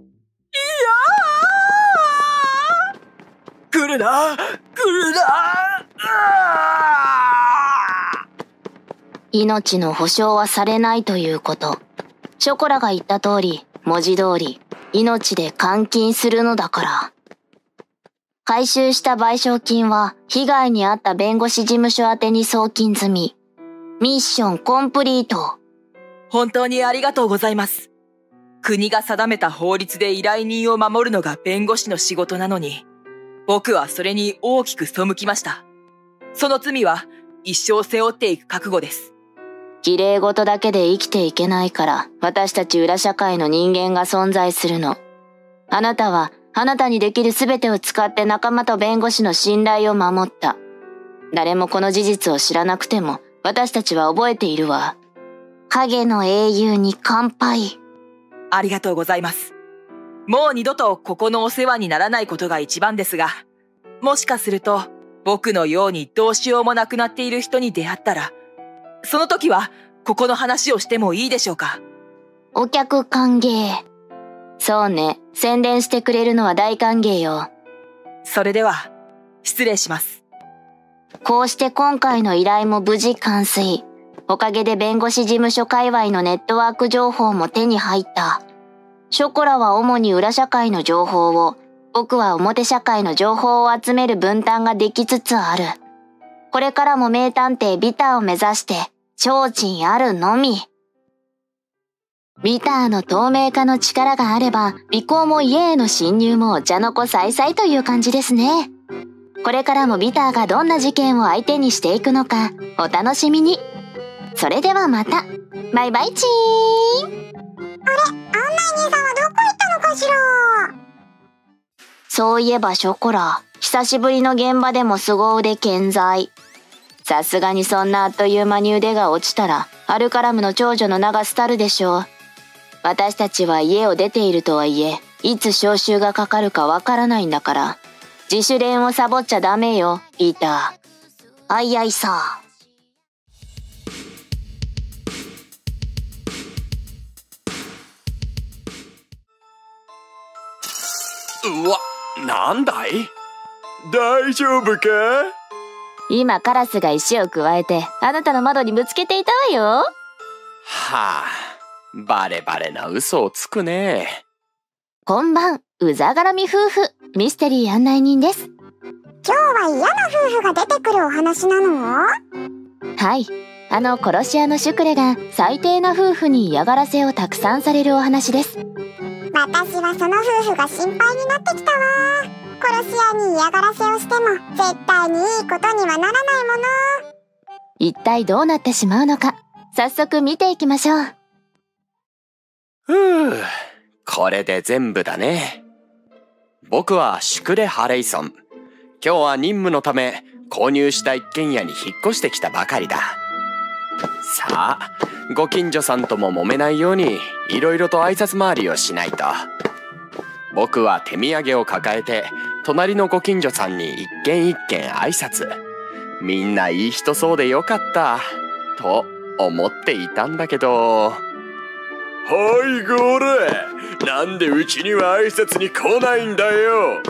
来るな。 命の保証はされないということ。ショコラが言った通り、文字通り、命で監禁するのだから。回収した賠償金は、被害に遭った弁護士事務所宛てに送金済み。ミッションコンプリート。 本当にありがとうございます。国が定めた法律で依頼人を守るのが弁護士の仕事なのに、僕はそれに大きく背きました。その罪は一生背負っていく覚悟です。 綺麗事だけで生きていけないから、私たち裏社会の人間が存在するの。あなたは、あなたにできる全てを使って仲間と弁護士の信頼を守った。誰もこの事実を知らなくても、私たちは覚えているわ。影の英雄に乾杯。 ありがとうございます。もう二度とここのお世話にならないことが一番ですが、もしかすると僕のようにどうしようもなくなっている人に出会ったら、その時はここの話をしてもいいでしょうか。 お客歓迎。そうね、宣伝してくれるのは大歓迎よ。 それでは、失礼します。 こうして今回の依頼も無事完遂。おかげで弁護士事務所界隈のネットワーク情報も手に入った。ショコラは主に裏社会の情報を、僕は表社会の情報を集める分担ができつつある。これからも名探偵ビターを目指して、精進あるのみ。ビターの透明化の力があれば、尾行も家への侵入もお茶の子さいさいという感じですね。これからもビターがどんな事件を相手にしていくのか、お楽しみに。それではまた。バイバイチーン。 あれ、案内人さんはどこ行ったのかしら。 そういえばショコラ、久しぶりの現場でも凄腕健在。さすがにそんなあっという間に腕が落ちたら、アルカラムの長女の名が廃るでしょう。私たちは家を出ているとはいえ、いつ招集がかかるかわからないんだから、自主練をサボっちゃダメよ、ピーター。あいあいさ。 うわ、なんだい？大丈夫か？ 今カラスが石をくわえて、あなたの窓にぶつけていたわよ。 はあ、バレバレな嘘をつくね。 こんばん、うざがらみ夫婦、ミステリー案内人です。 今日は嫌な夫婦が出てくるお話なの？ はい、殺し屋のシュクレが最低な夫婦に嫌がらせをたくさんされるお話です。 私はその夫婦が心配になってきたわ。殺し屋に嫌がらせをしても絶対にいいことにはならないもの。 一体どうなってしまうのか、早速見ていきましょう。 これで全部だね。僕はシュクレ・ハレイソン。今日は任務のため購入した一軒家に引っ越してきたばかりだ。さあ、ご近所さんとも揉めないようにいろいろと挨拶回りをしないと。僕は手土産を抱えて隣のご近所さんに一軒一軒挨拶。みんないい人そうでよかったと思っていたんだけど。はいゴレ、なんでうちには挨拶に来ないんだよ。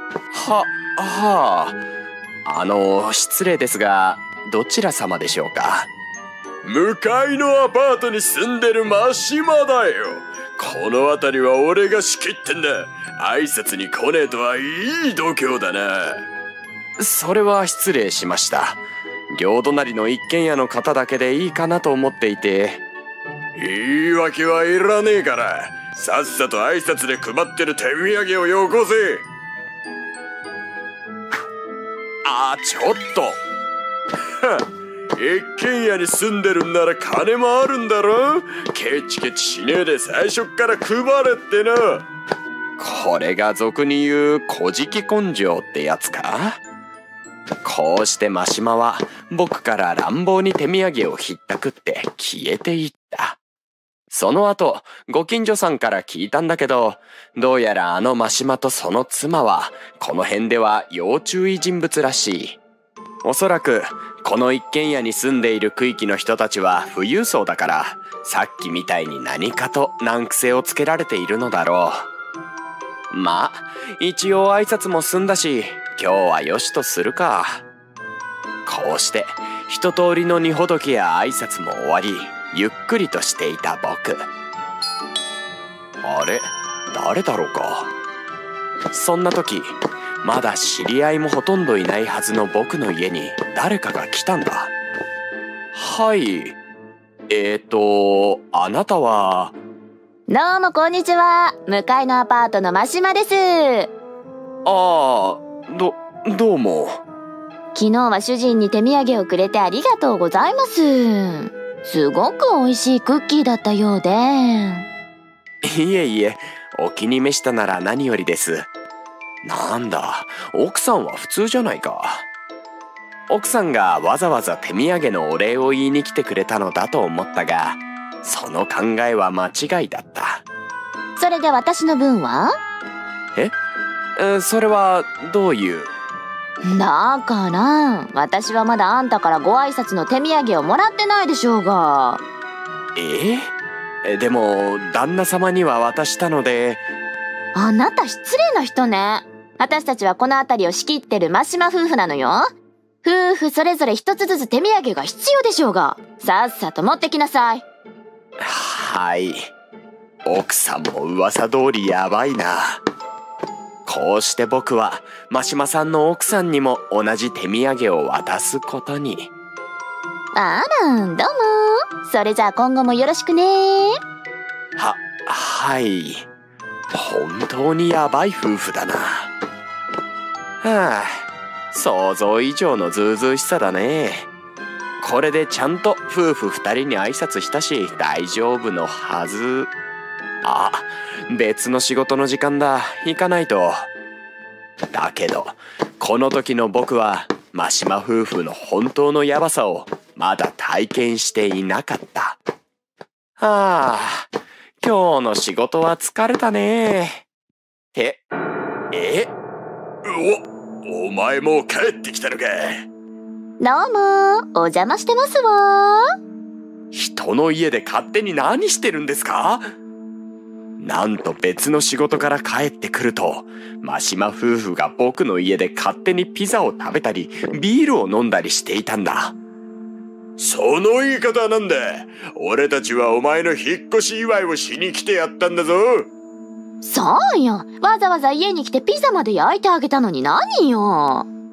失礼ですが、どちら様でしょうか。向かいのアパートに住んでるマシマだよ。この辺りは俺が仕切ってんだ。挨拶に来ねえとはいい度胸だな。それは失礼しました。両隣の一軒家の方だけでいいかなと思っていて。言い訳はいらねえから、さっさと挨拶で配ってる手土産をよこせ。ちょっと一軒家に住んでるんなら金もあるんだろ。ケチケチしねえで最初っから配れってな。これが俗に言う小じき根性ってやつか。こうしてマシマは僕から乱暴に手土産をひったくって消えていった。その後、ご近所さんから聞いたんだけど、どうやらマシマとその妻はこの辺では要注意人物らしい。おそらくこの一軒家に住んでいる区域の人たちは富裕層だから、さっきみたいに何かと難癖をつけられているのだろう。まあ一応挨拶も済んだし、今日はよしとするか。こうして一通りの荷ほどきや挨拶も終わり、ゆっくりとしていた僕。あれ、誰だろうか。そんな時、まだ知り合いもほとんどいないはずの僕の家に誰かが来たんだ。はい。あなたは。 どうもこんにちは。向かいのアパートのマシマです。 どうも。 昨日は主人に手土産をくれてありがとうございます。すごく美味しいクッキーだったようで。 いえいえ、お気に召したなら何よりです。なんだ、奥さんは普通じゃないか。奥さんがわざわざ手土産のお礼を言いに来てくれたのだと思ったが、その考えは間違いだった。 それで私の分は？ それはどういう？ だから私はまだあんたからご挨拶の手土産をもらってないでしょうが。 でも旦那様には渡したので。 あなた失礼な人ね。私たちはこの辺りを仕切ってるマシマ夫婦なのよ。夫婦それぞれ一つずつ手土産が必要でしょうが、さっさと持ってきなさい。 はい。奥さんも噂通りやばいな。こうして僕はマシマさんの奥さんにも同じ手土産を渡すことに。 あら、どうも。それじゃあ今後もよろしくね。 はい。本当にやばい夫婦だな。想像以上のずうずうしさだね。これでちゃんと夫婦二人に挨拶したし大丈夫のはず。別の仕事の時間だ。行かないと。だけどこの時の僕はマシマ夫婦の本当のヤバさをまだ体験していなかった。今日の仕事は疲れたね。お前もう帰ってきたのか。 どうも、お邪魔してますわ。 人の家で勝手に何してるんですか？なんと別の仕事から帰ってくると、マシマ夫婦が僕の家で勝手にピザを食べたり、ビールを飲んだりしていたんだ。その言い方はなんだ。俺たちはお前の引っ越し祝いをしに来てやったんだぞ。 そうよ。わざわざ家に来てピザまで焼いてあげたのに何よ。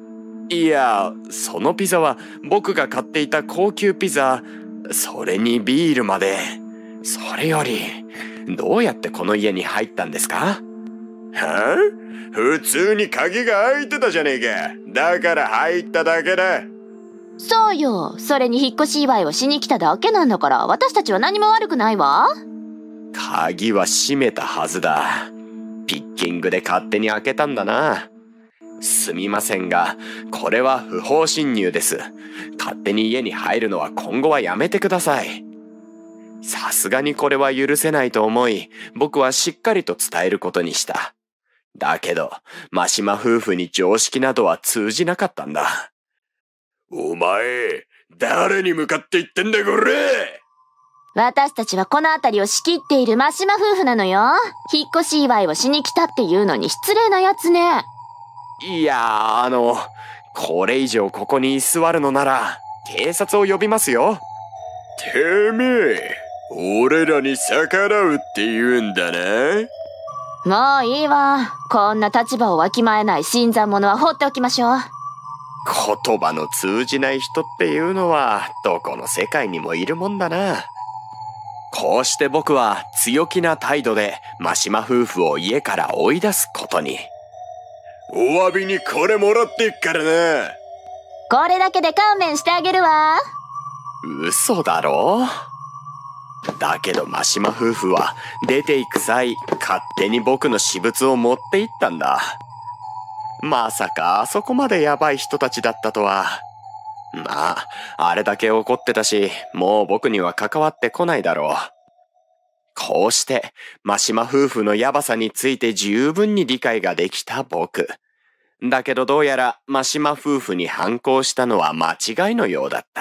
いや、そのピザは僕が買っていた高級ピザ、それにビールまで。それより、どうやってこの家に入ったんですか？はぁ？普通に鍵が開いてたじゃねえか。だから入っただけだ。 そうよ。それに引っ越し祝いをしに来ただけなんだから、私たちは何も悪くないわ。 鍵は閉めたはずだ。ピッキングで勝手に開けたんだな。すみませんが、これは不法侵入です。勝手に家に入るのは今後はやめてください。さすがにこれは許せないと思い、僕はしっかりと伝えることにした。だけど、真島夫婦に常識などは通じなかったんだ。お前、誰に向かって言ってんだこれ！ 私たちはこの辺りを仕切っている真島夫婦なのよ。引っ越し祝いをしに来たっていうのに失礼なやつね。 いや、これ以上ここに居座るのなら、警察を呼びますよ。てめえ、俺らに逆らうって言うんだな。 もういいわ。こんな立場をわきまえない新参者は放っておきましょう。 言葉の通じない人っていうのは、どこの世界にもいるもんだな。こうして僕は強気な態度で真島夫婦を家から追い出すことに。お詫びにこれもらってっからな。 これだけで勘弁してあげるわ。 嘘だろ？だけど真島夫婦は出て行く際、勝手に僕の私物を持って行ったんだ。まさかあそこまでヤバい人たちだったとは。まあ、あれだけ怒ってたし、もう僕には関わってこないだろう。こうして、真島夫婦のヤバさについて十分に理解ができた僕。だけどどうやら真島夫婦に反抗したのは間違いのようだった。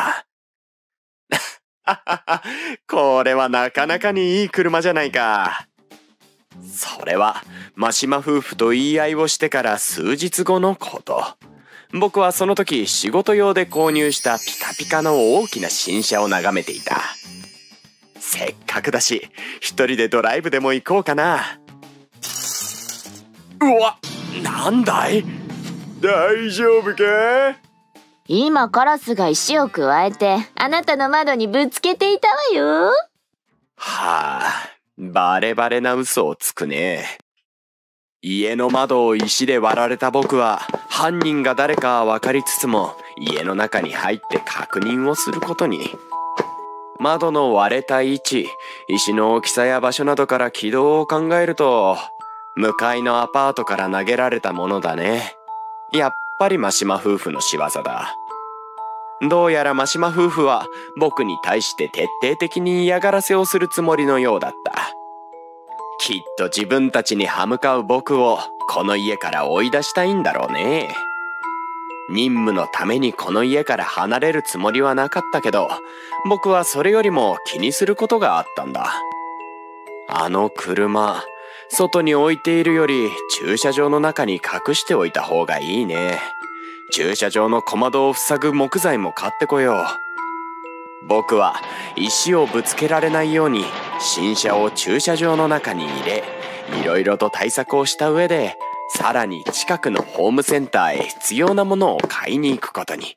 これはなかなかにいい車じゃないか。それは真島夫婦と言い合いをしてから数日後のこと。僕はその時仕事用で購入したピカピカの大きな新車を眺めていた。せっかくだし一人でドライブでも行こうかな。うわ、なんだい？大丈夫か？ 今カラスが石をくわえてあなたの窓にぶつけていたわよ。 はあ、バレバレな嘘をつくね。家の窓を石で割られた僕は犯人が誰かは分かりつつも家の中に入って確認をすることに。窓の割れた位置、石の大きさや場所などから軌道を考えると向かいのアパートから投げられたものだね。やっぱり真島夫婦の仕業だ。どうやら真島夫婦は僕に対して徹底的に嫌がらせをするつもりのようだった。きっと自分たちに歯向かう僕をこの家から追い出したいんだろうね。任務のためにこの家から離れるつもりはなかったけど、僕はそれよりも気にすることがあったんだ。あの車、外に置いているより駐車場の中に隠しておいた方がいいね。駐車場の小窓を塞ぐ木材も買ってこよう。僕は石をぶつけられないように新車を駐車場の中に入れ、いろいろと対策をした上で、さらに近くのホームセンターへ必要なものを買いに行くことに。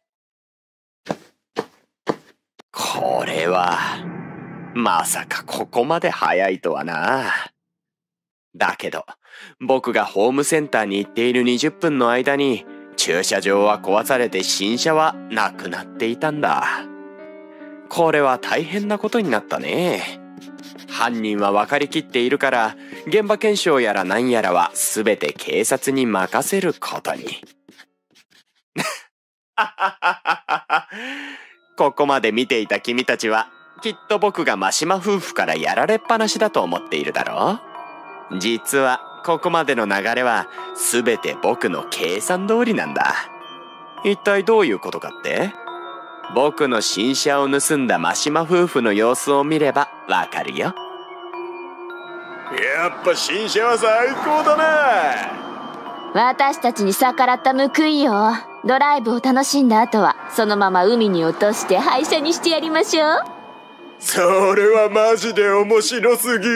これは、まさかここまで早いとはな。だけど、僕がホームセンターに行っている20分の間に、駐車場は壊されて新車はなくなっていたんだ。これは大変なことになったね。犯人は分かりきっているから、現場検証やら何やらは全て警察に任せることに。ここまで見ていた君たちは、きっと僕が真島夫婦からやられっぱなしだと思っているだろう？実は、ここまでの流れは全て僕の計算通りなんだ。一体どういうことかって？僕の新車を盗んだ真島夫婦の様子を見ればわかるよ。やっぱ新車は最高だな。 私たちに逆らった報いよ。ドライブを楽しんだ後はそのまま海に落として廃車にしてやりましょう。 それはマジで面白すぎ。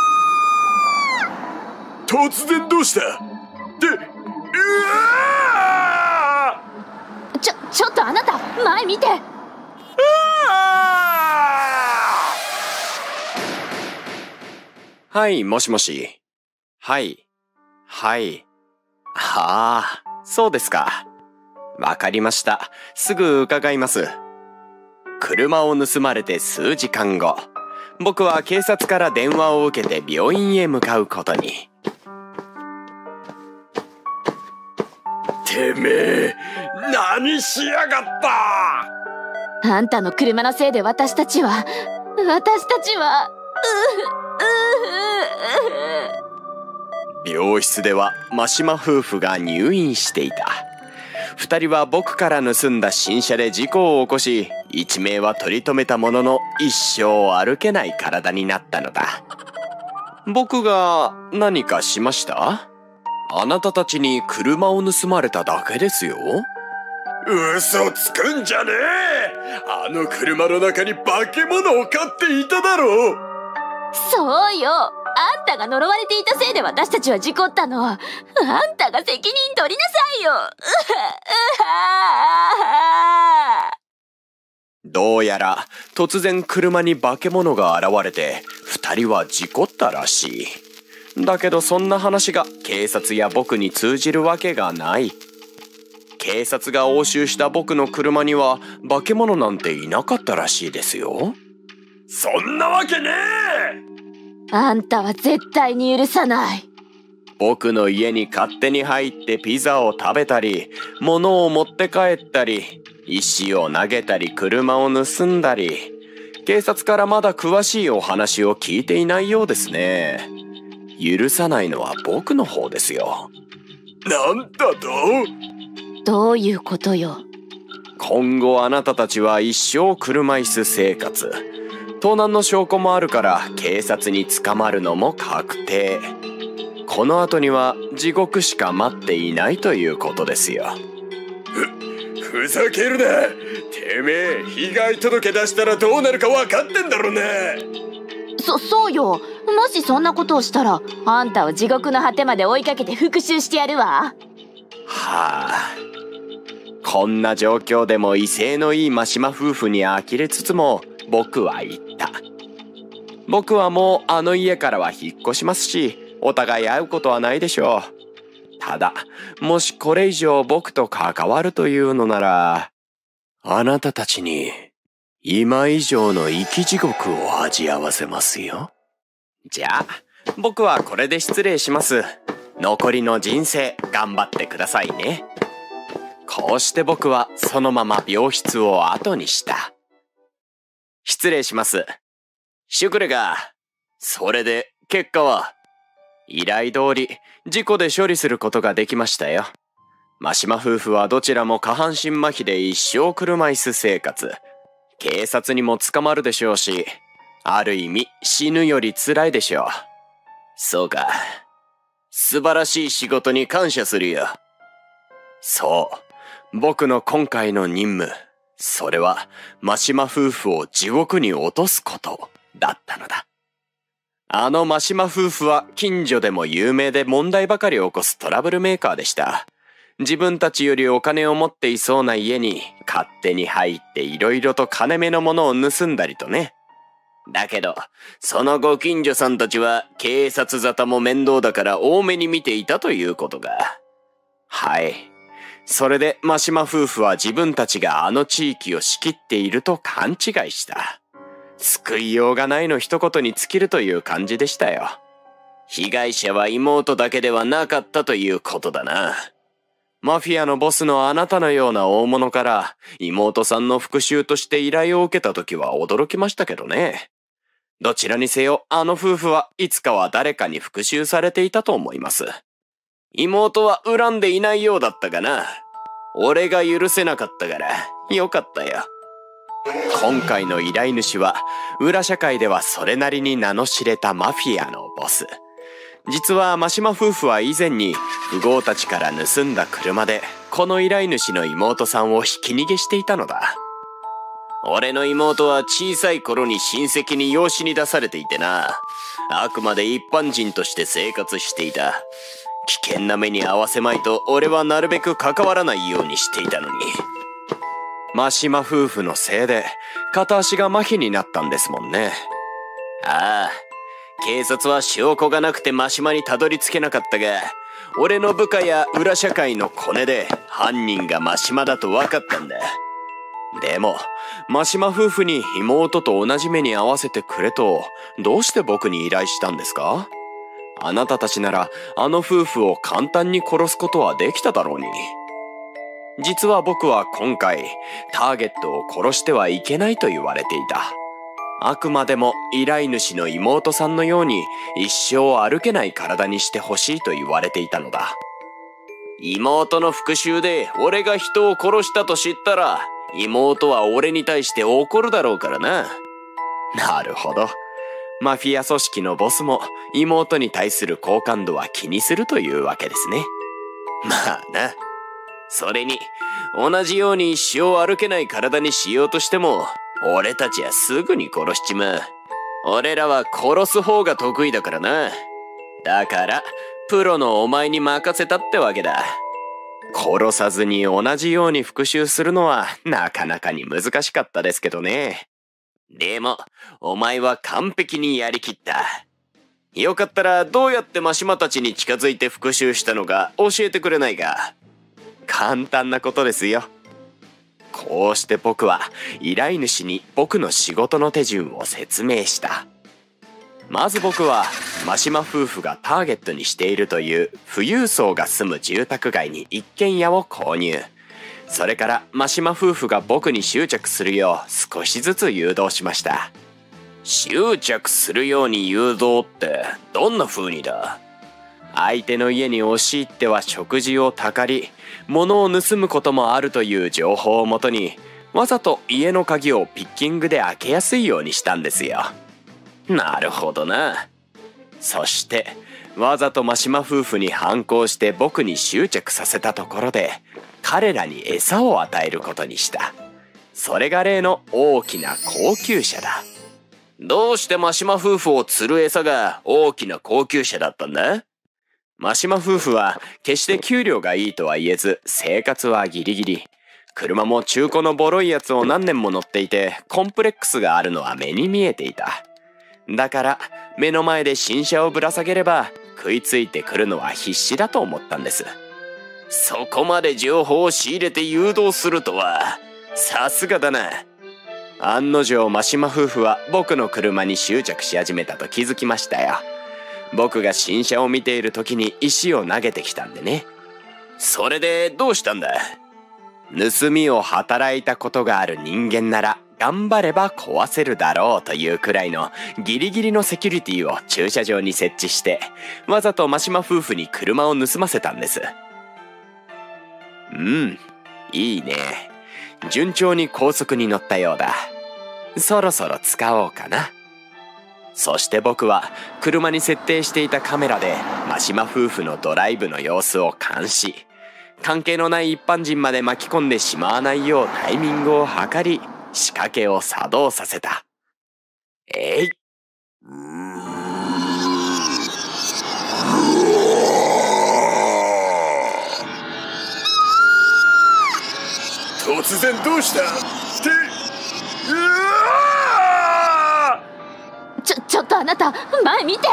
突然どうした？うわー！ ちょっとあなた、前見て。 はい、もしもし。はい。はい。はあ、そうですか。わかりました。すぐ伺います。車を盗まれて数時間後、僕は警察から電話を受けて病院へ向かうことに。 てめえ、何しやがった！ あんたの車のせいで私たちは。 病室では真島夫婦が入院していた。二人は僕から盗んだ新車で事故を起こし、一命は取り留めたものの一生歩けない体になったのだ。僕が何かしました？あなたたちに車を盗まれただけですよ。 嘘つくんじゃねえ！あの車の中に化け物を飼っていただろう。 そうよ。あんたが呪われていたせいで私たちは事故ったの。あんたが責任取りなさいよ。 どうやら突然車に化け物が現れて二人は事故ったらしい。だけどそんな話が警察や僕に通じるわけがない。警察が押収した僕の車には化け物なんていなかったらしいですよ。 そんなわけねえ！ あんたは絶対に許さない。 僕の家に勝手に入ってピザを食べたり、物を持って帰ったり、石を投げたり、車を盗んだり、警察からまだ詳しいお話を聞いていないようですね。許さないのは僕の方ですよ。 なんだと？ どういうことよ。 今後あなたたちは一生車椅子生活。盗難の証拠もあるから警察に捕まるのも確定。この後には地獄しか待っていないということですよ。 ふざけるな！てめえ、被害届出したらどうなるか分かってんだろうね。 そうよ。もしそんなことをしたらあんたを地獄の果てまで追いかけて復讐してやるわ。 はあ、こんな状況でも威勢のいい真島夫婦に呆れつつも僕は言った。僕はもうあの家からは引っ越しますし、お互い会うことはないでしょう。ただ、もしこれ以上僕と関わるというのなら、あなたたちに今以上の生き地獄を味わわせますよ。じゃあ、僕はこれで失礼します。残りの人生頑張ってくださいね。こうして僕はそのまま病室を後にした。失礼します。シュクレが、それで結果は？依頼通り事故で処理することができましたよ。真島夫婦はどちらも下半身麻痺で一生車椅子生活。警察にも捕まるでしょうし、ある意味死ぬより辛いでしょう。そうか。素晴らしい仕事に感謝するよ。そう。僕の今回の任務。それは真島夫婦を地獄に落とすことだったのだ。あの真島夫婦は近所でも有名で問題ばかり起こすトラブルメーカーでした。自分たちよりお金を持っていそうな家に勝手に入っていろいろと金目のものを盗んだりとね。だけど、そのご近所さんたちは警察沙汰も面倒だから多めに見ていたということが。はい。それで真島夫婦は自分たちがあの地域を仕切っていると勘違いした。救いようがないの一言に尽きるという感じでしたよ。被害者は妹だけではなかったということだな。マフィアのボスのあなたのような大物から妹さんの復讐として依頼を受けた時は驚きましたけどね。どちらにせよあの夫婦はいつかは誰かに復讐されていたと思います。妹は恨んでいないようだったがな。俺が許せなかったからよかったよ。今回の依頼主は裏社会ではそれなりに名の知れたマフィアのボス。実は真島夫婦は以前に富豪たちから盗んだ車でこの依頼主の妹さんをひき逃げしていたのだ。俺の妹は小さい頃に親戚に養子に出されていてな。あくまで一般人として生活していた。危険な目に遭わせまいと俺はなるべく関わらないようにしていたのに。 真島夫婦のせいで片足が麻痺になったんですもんね。ああ、警察は証拠がなくて真島にたどり着けなかったが、俺の部下や裏社会のコネで犯人が真島だと分かったんだ。でも真島夫婦に妹と同じ目に遭わせてくれとどうして僕に依頼したんですか？あなたたちならあの夫婦を簡単に殺すことはできただろうに。実は僕は今回ターゲットを殺してはいけないと言われていた。あくまでも依頼主の妹さんのように一生歩けない体にしてほしいと言われていたのだ。妹の復讐で俺が人を殺したと知ったら妹は俺に対して怒るだろうからな。なるほど。マフィア組織のボスも妹に対する好感度は気にするというわけですね。まあな。それに同じように一生歩けない体にしようとしても俺たちはすぐに殺しちまう。俺らは殺す方が得意だからな。だからプロのお前に任せたってわけだ。殺さずに同じように復讐するのはなかなかに難しかったですけどね。でもお前は完璧にやりきった。よかったらどうやって真島たちに近づいて復讐したのか教えてくれないか？簡単なことですよ。こうして僕は依頼主に僕の仕事の手順を説明した。まず僕は真島夫婦がターゲットにしているという富裕層が住む住宅街に一軒家を購入。それから真島夫婦が僕に執着するよう少しずつ誘導しました。執着するように誘導ってどんな風にだ？相手の家に押し入っては食事をたかり、物を盗むこともあるという情報をもとに、わざと家の鍵をピッキングで開けやすいようにしたんですよ。なるほどな。そしてわざと真島夫婦に反抗して僕に執着させたところで、彼らに餌を与えることにした。それが例の大きな高級車だ。どうして真島夫婦を釣る餌が大きな高級車だったんだ？真島夫婦は決して給料がいいとは言えず、生活はギリギリ。車も中古のボロいやつを何年も乗っていて、コンプレックスがあるのは目に見えていた。だから目の前で新車をぶら下げれば食いついてくるのは必死だと思ったんです。そこまで情報を仕入れて誘導するとはさすがだな。案の定真島夫婦は僕の車に執着し始めたと気づきましたよ。僕が新車を見ている時に石を投げてきたんでね。それでどうしたんだ？盗みを働いたことがある人間なら頑張れば壊せるだろうというくらいのギリギリのセキュリティを駐車場に設置して、わざと真島夫婦に車を盗ませたんです。いいね。順調に高速に乗ったようだ。そろそろ使おうかな。そして僕は車に設定していたカメラで真島夫婦のドライブの様子を監視。関係のない一般人まで巻き込んでしまわないようタイミングを測り、仕掛けを作動させた。 突然どうしたってちょっとあなた、前見て。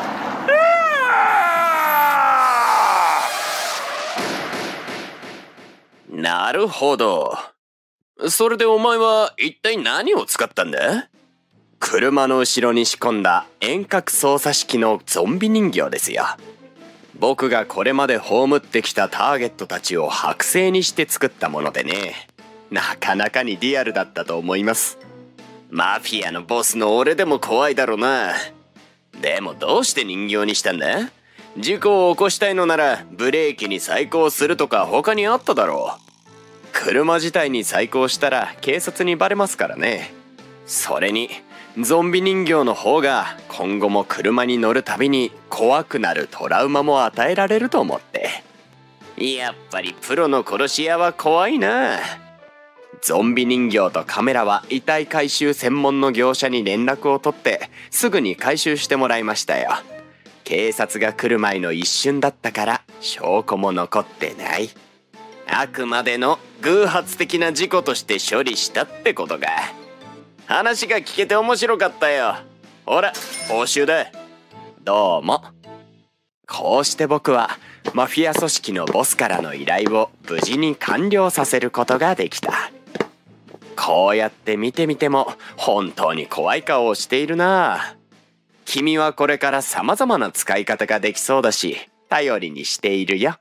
なるほど。それでお前は一体何を使ったんだ？車の後ろに仕込んだ遠隔操作式のゾンビ人形ですよ。僕がこれまで葬ってきたターゲットたちを剥製にして作ったものでね。なかなかにリアルだったと思います。マフィアのボスの俺でも怖いだろうな。でもどうして人形にしたんだ？事故を起こしたいのならブレーキに細工をするとか他にあっただろう。車自体に細工をしたら警察にバレますからね。それにゾンビ人形の方が今後も車に乗るたびに怖くなるトラウマも与えられると思って。やっぱりプロの殺し屋は怖いな。ゾンビ人形とカメラは遺体回収専門の業者に連絡を取ってすぐに回収してもらいましたよ。警察が来る前の一瞬だったから証拠も残ってない。 あくまでの偶発的な事故として処理したってことか。話が聞けて面白かったよ。ほら、報酬だ。どうも。こうして僕はマフィア組織のボスからの依頼を無事に完了させることができた。こうやって見てみても本当に怖い顔をしているな。君はこれから様々な使い方ができそうだし、頼りにしているよ。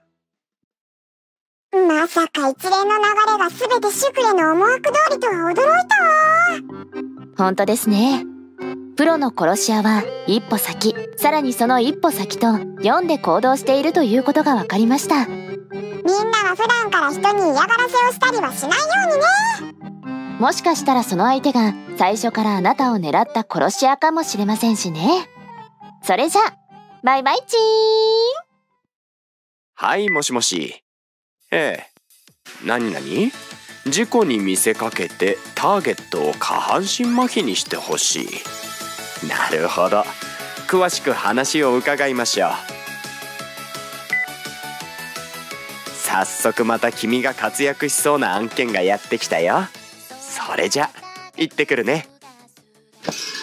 まさか一連の流れが全てシュクレの思惑通りとは驚いたわ。 本当ですね。プロの殺し屋は一歩先、さらにその一歩先と読んで行動しているということが分かりました。 みんなは普段から人に嫌がらせをしたりはしないようにね。 もしかしたらその相手が最初からあなたを狙った殺し屋かもしれませんしね。それじゃ、バイバイチーン。 はい、もしもし。何事故に見せかけてターゲットを下半身麻痺にしてほしい。なるほど。詳しく話を伺いましょう。早速また君が活躍しそうな案件がやってきたよ。それじゃ、行ってくるね。